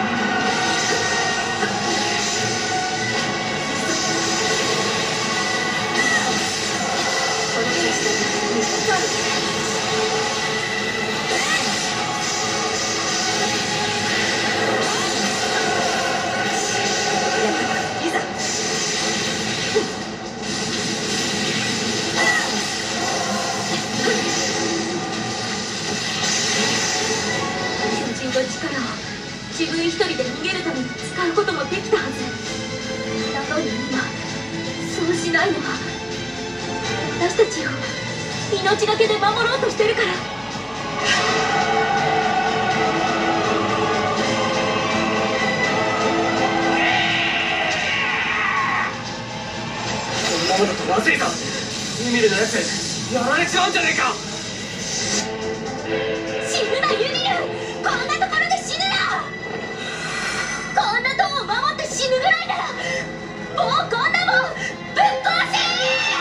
巨人の力を自分一人で逃げるために使うこともできたはず。なのに今、そうしないのは私たちを命がけで守ろうとしてるから。 こんなものだとまずいぞ。ユミルのやつやられちまうんじゃねえか。 死ぬなユミル、こんなところで死ぬな。こんな塔を守って死ぬぐらいならもうこんなもんぶっ壊せ。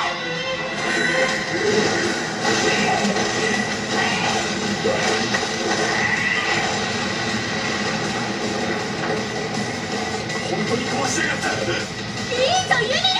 本当に壊しやがった。 いいぞユミル。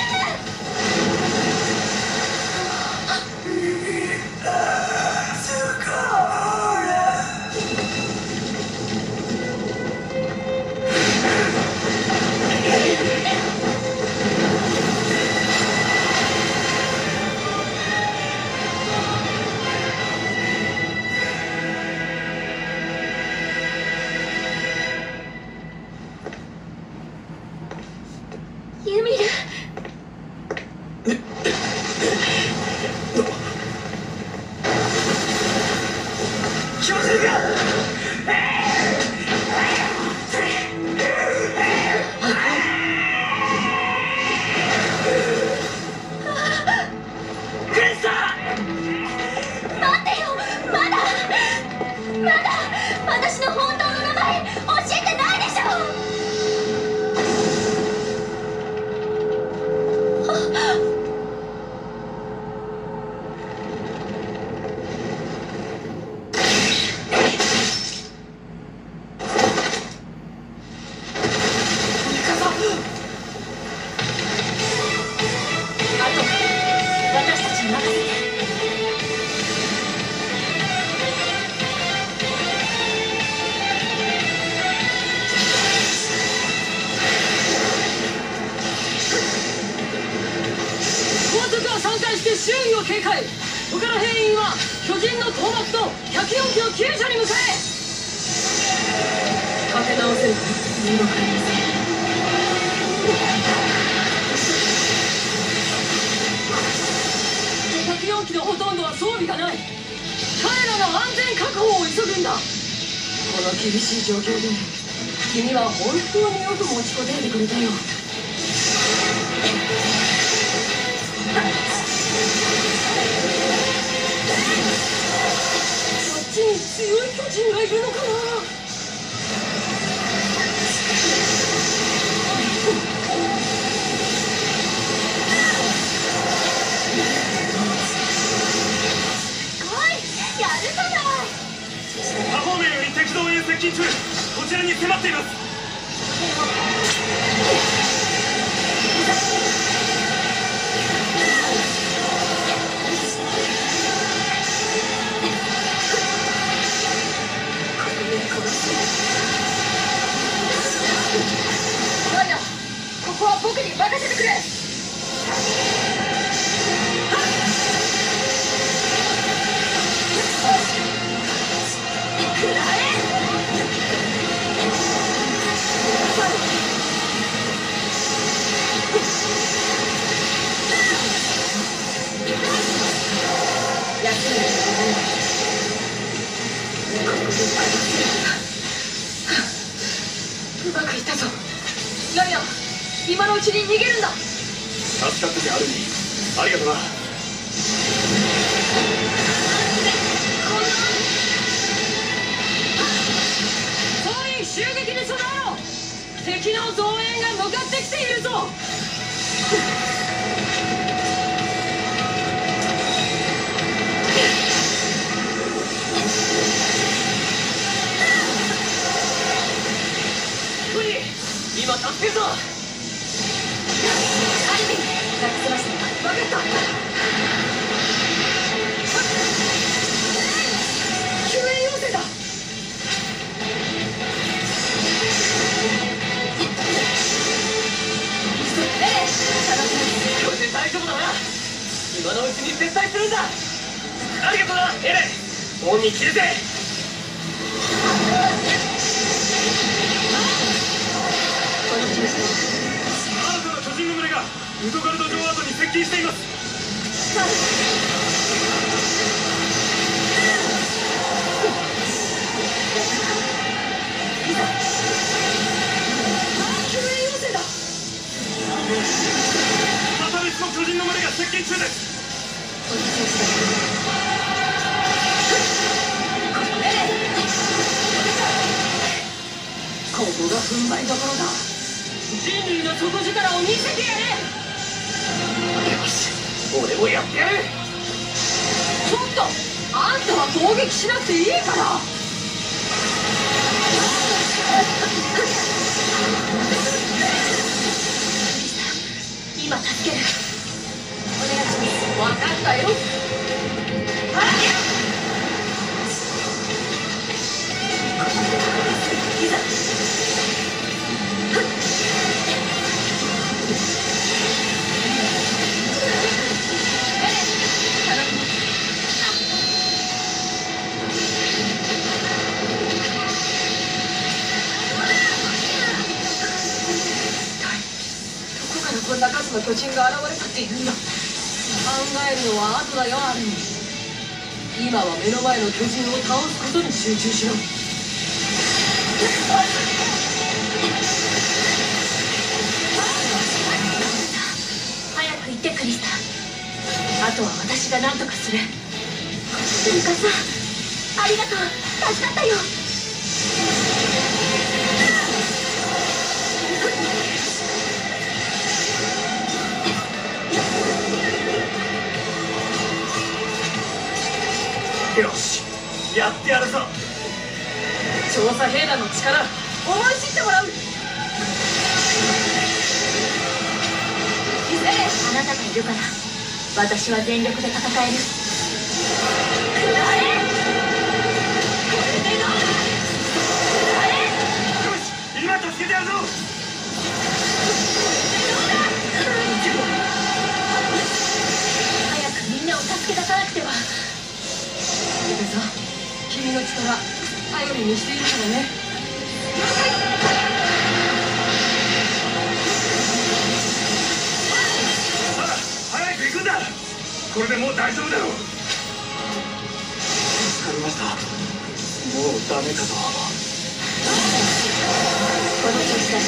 ユミル、 気持ちいいか。クリスタ待ってよ、まだ私の本当の名前教えてないでしょ。私たちに任せて。 高速は3回して周囲を警戒。他の兵員は巨人の討幕と104機の救助に向かえ。立て直せるか見分かりません。104機のほとんどは装備がない。彼らの安全確保を急ぐんだ。この厳しい状況で君は本当によく持ちこたえてくれたよ。こっちに強い巨人がいるのかな。 多方面より敵同へ接近中。こちらに迫っています。 ワイヤ、ここは僕に任せてくれ。うまくいったぞ。ヤンヤン、今のうちに逃げるんだ。 助かっててアルミー、ありがとな。 総員襲撃に備えろ。敵の増援が向かってきているぞ。 クリ、今助けるぞ。 アルミン、任せました。 分かった。救援要請だ。 これで大丈夫だな。今のうちに絶対するんだ。ありがとうな、エレン。恩に着るぜ。 新たな巨人の群れがウドガルド城跡に接近しています。 救援要請だ。 また別の巨人の群れが接近中です。 ここが踏ん張りどころだ。人類の底力を見せてやれ。 よし、俺もやってやる。 ちょっとあんたは攻撃しなくていいから。 今助ける。お願いします。 分かったよ。 いざ。 こんな数の巨人が現れたっていうんだ。考えるのは後だよ、アルミン。今は目の前の巨人を倒すことに集中しろ。 早く行ってクリスタ。あとは私が何とかする。イカさん、ありがとう。助かったよ。 よし、やってやるぞ。 調査兵団の力思い知ってもらう。 あなたがいるから私は全力で戦える。 よし、今助けてやるぞ。 早くみんなを助け出さなくては。 イカさん、君の力頼りにしているからね。 さあ、早く行くんだ。これでもう大丈夫だろう。 助かりました。もうダメかと。 この調子だ。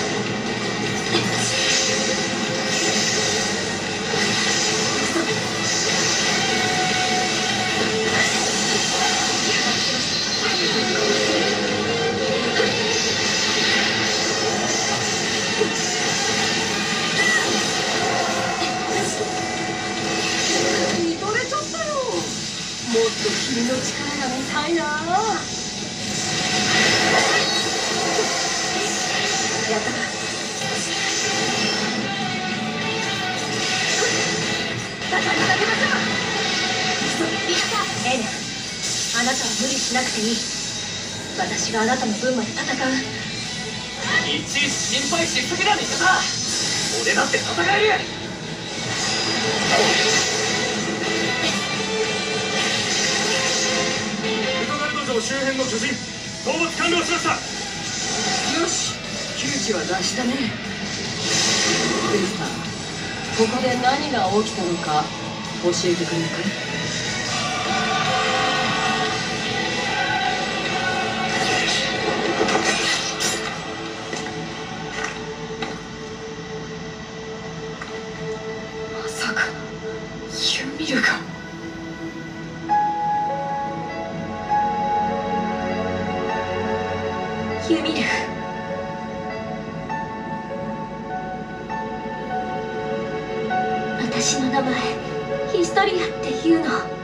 見とれちゃったよ。もっと君の力が見たいな。やったか。 戦いかけましょう。エレン、あなたは無理しなくていい。私があなたの分まで戦う。 いちいち心配しすぎだ、ミカサ。俺だって戦える。 ウトガルド城周辺の巨人討伐完了しました。 よし、窮地は脱したね。クリスタ、ここで何が起きたのか教えてくれるかい？まさかユミルが。 ユミル。私の名前ヒストリアっていうの。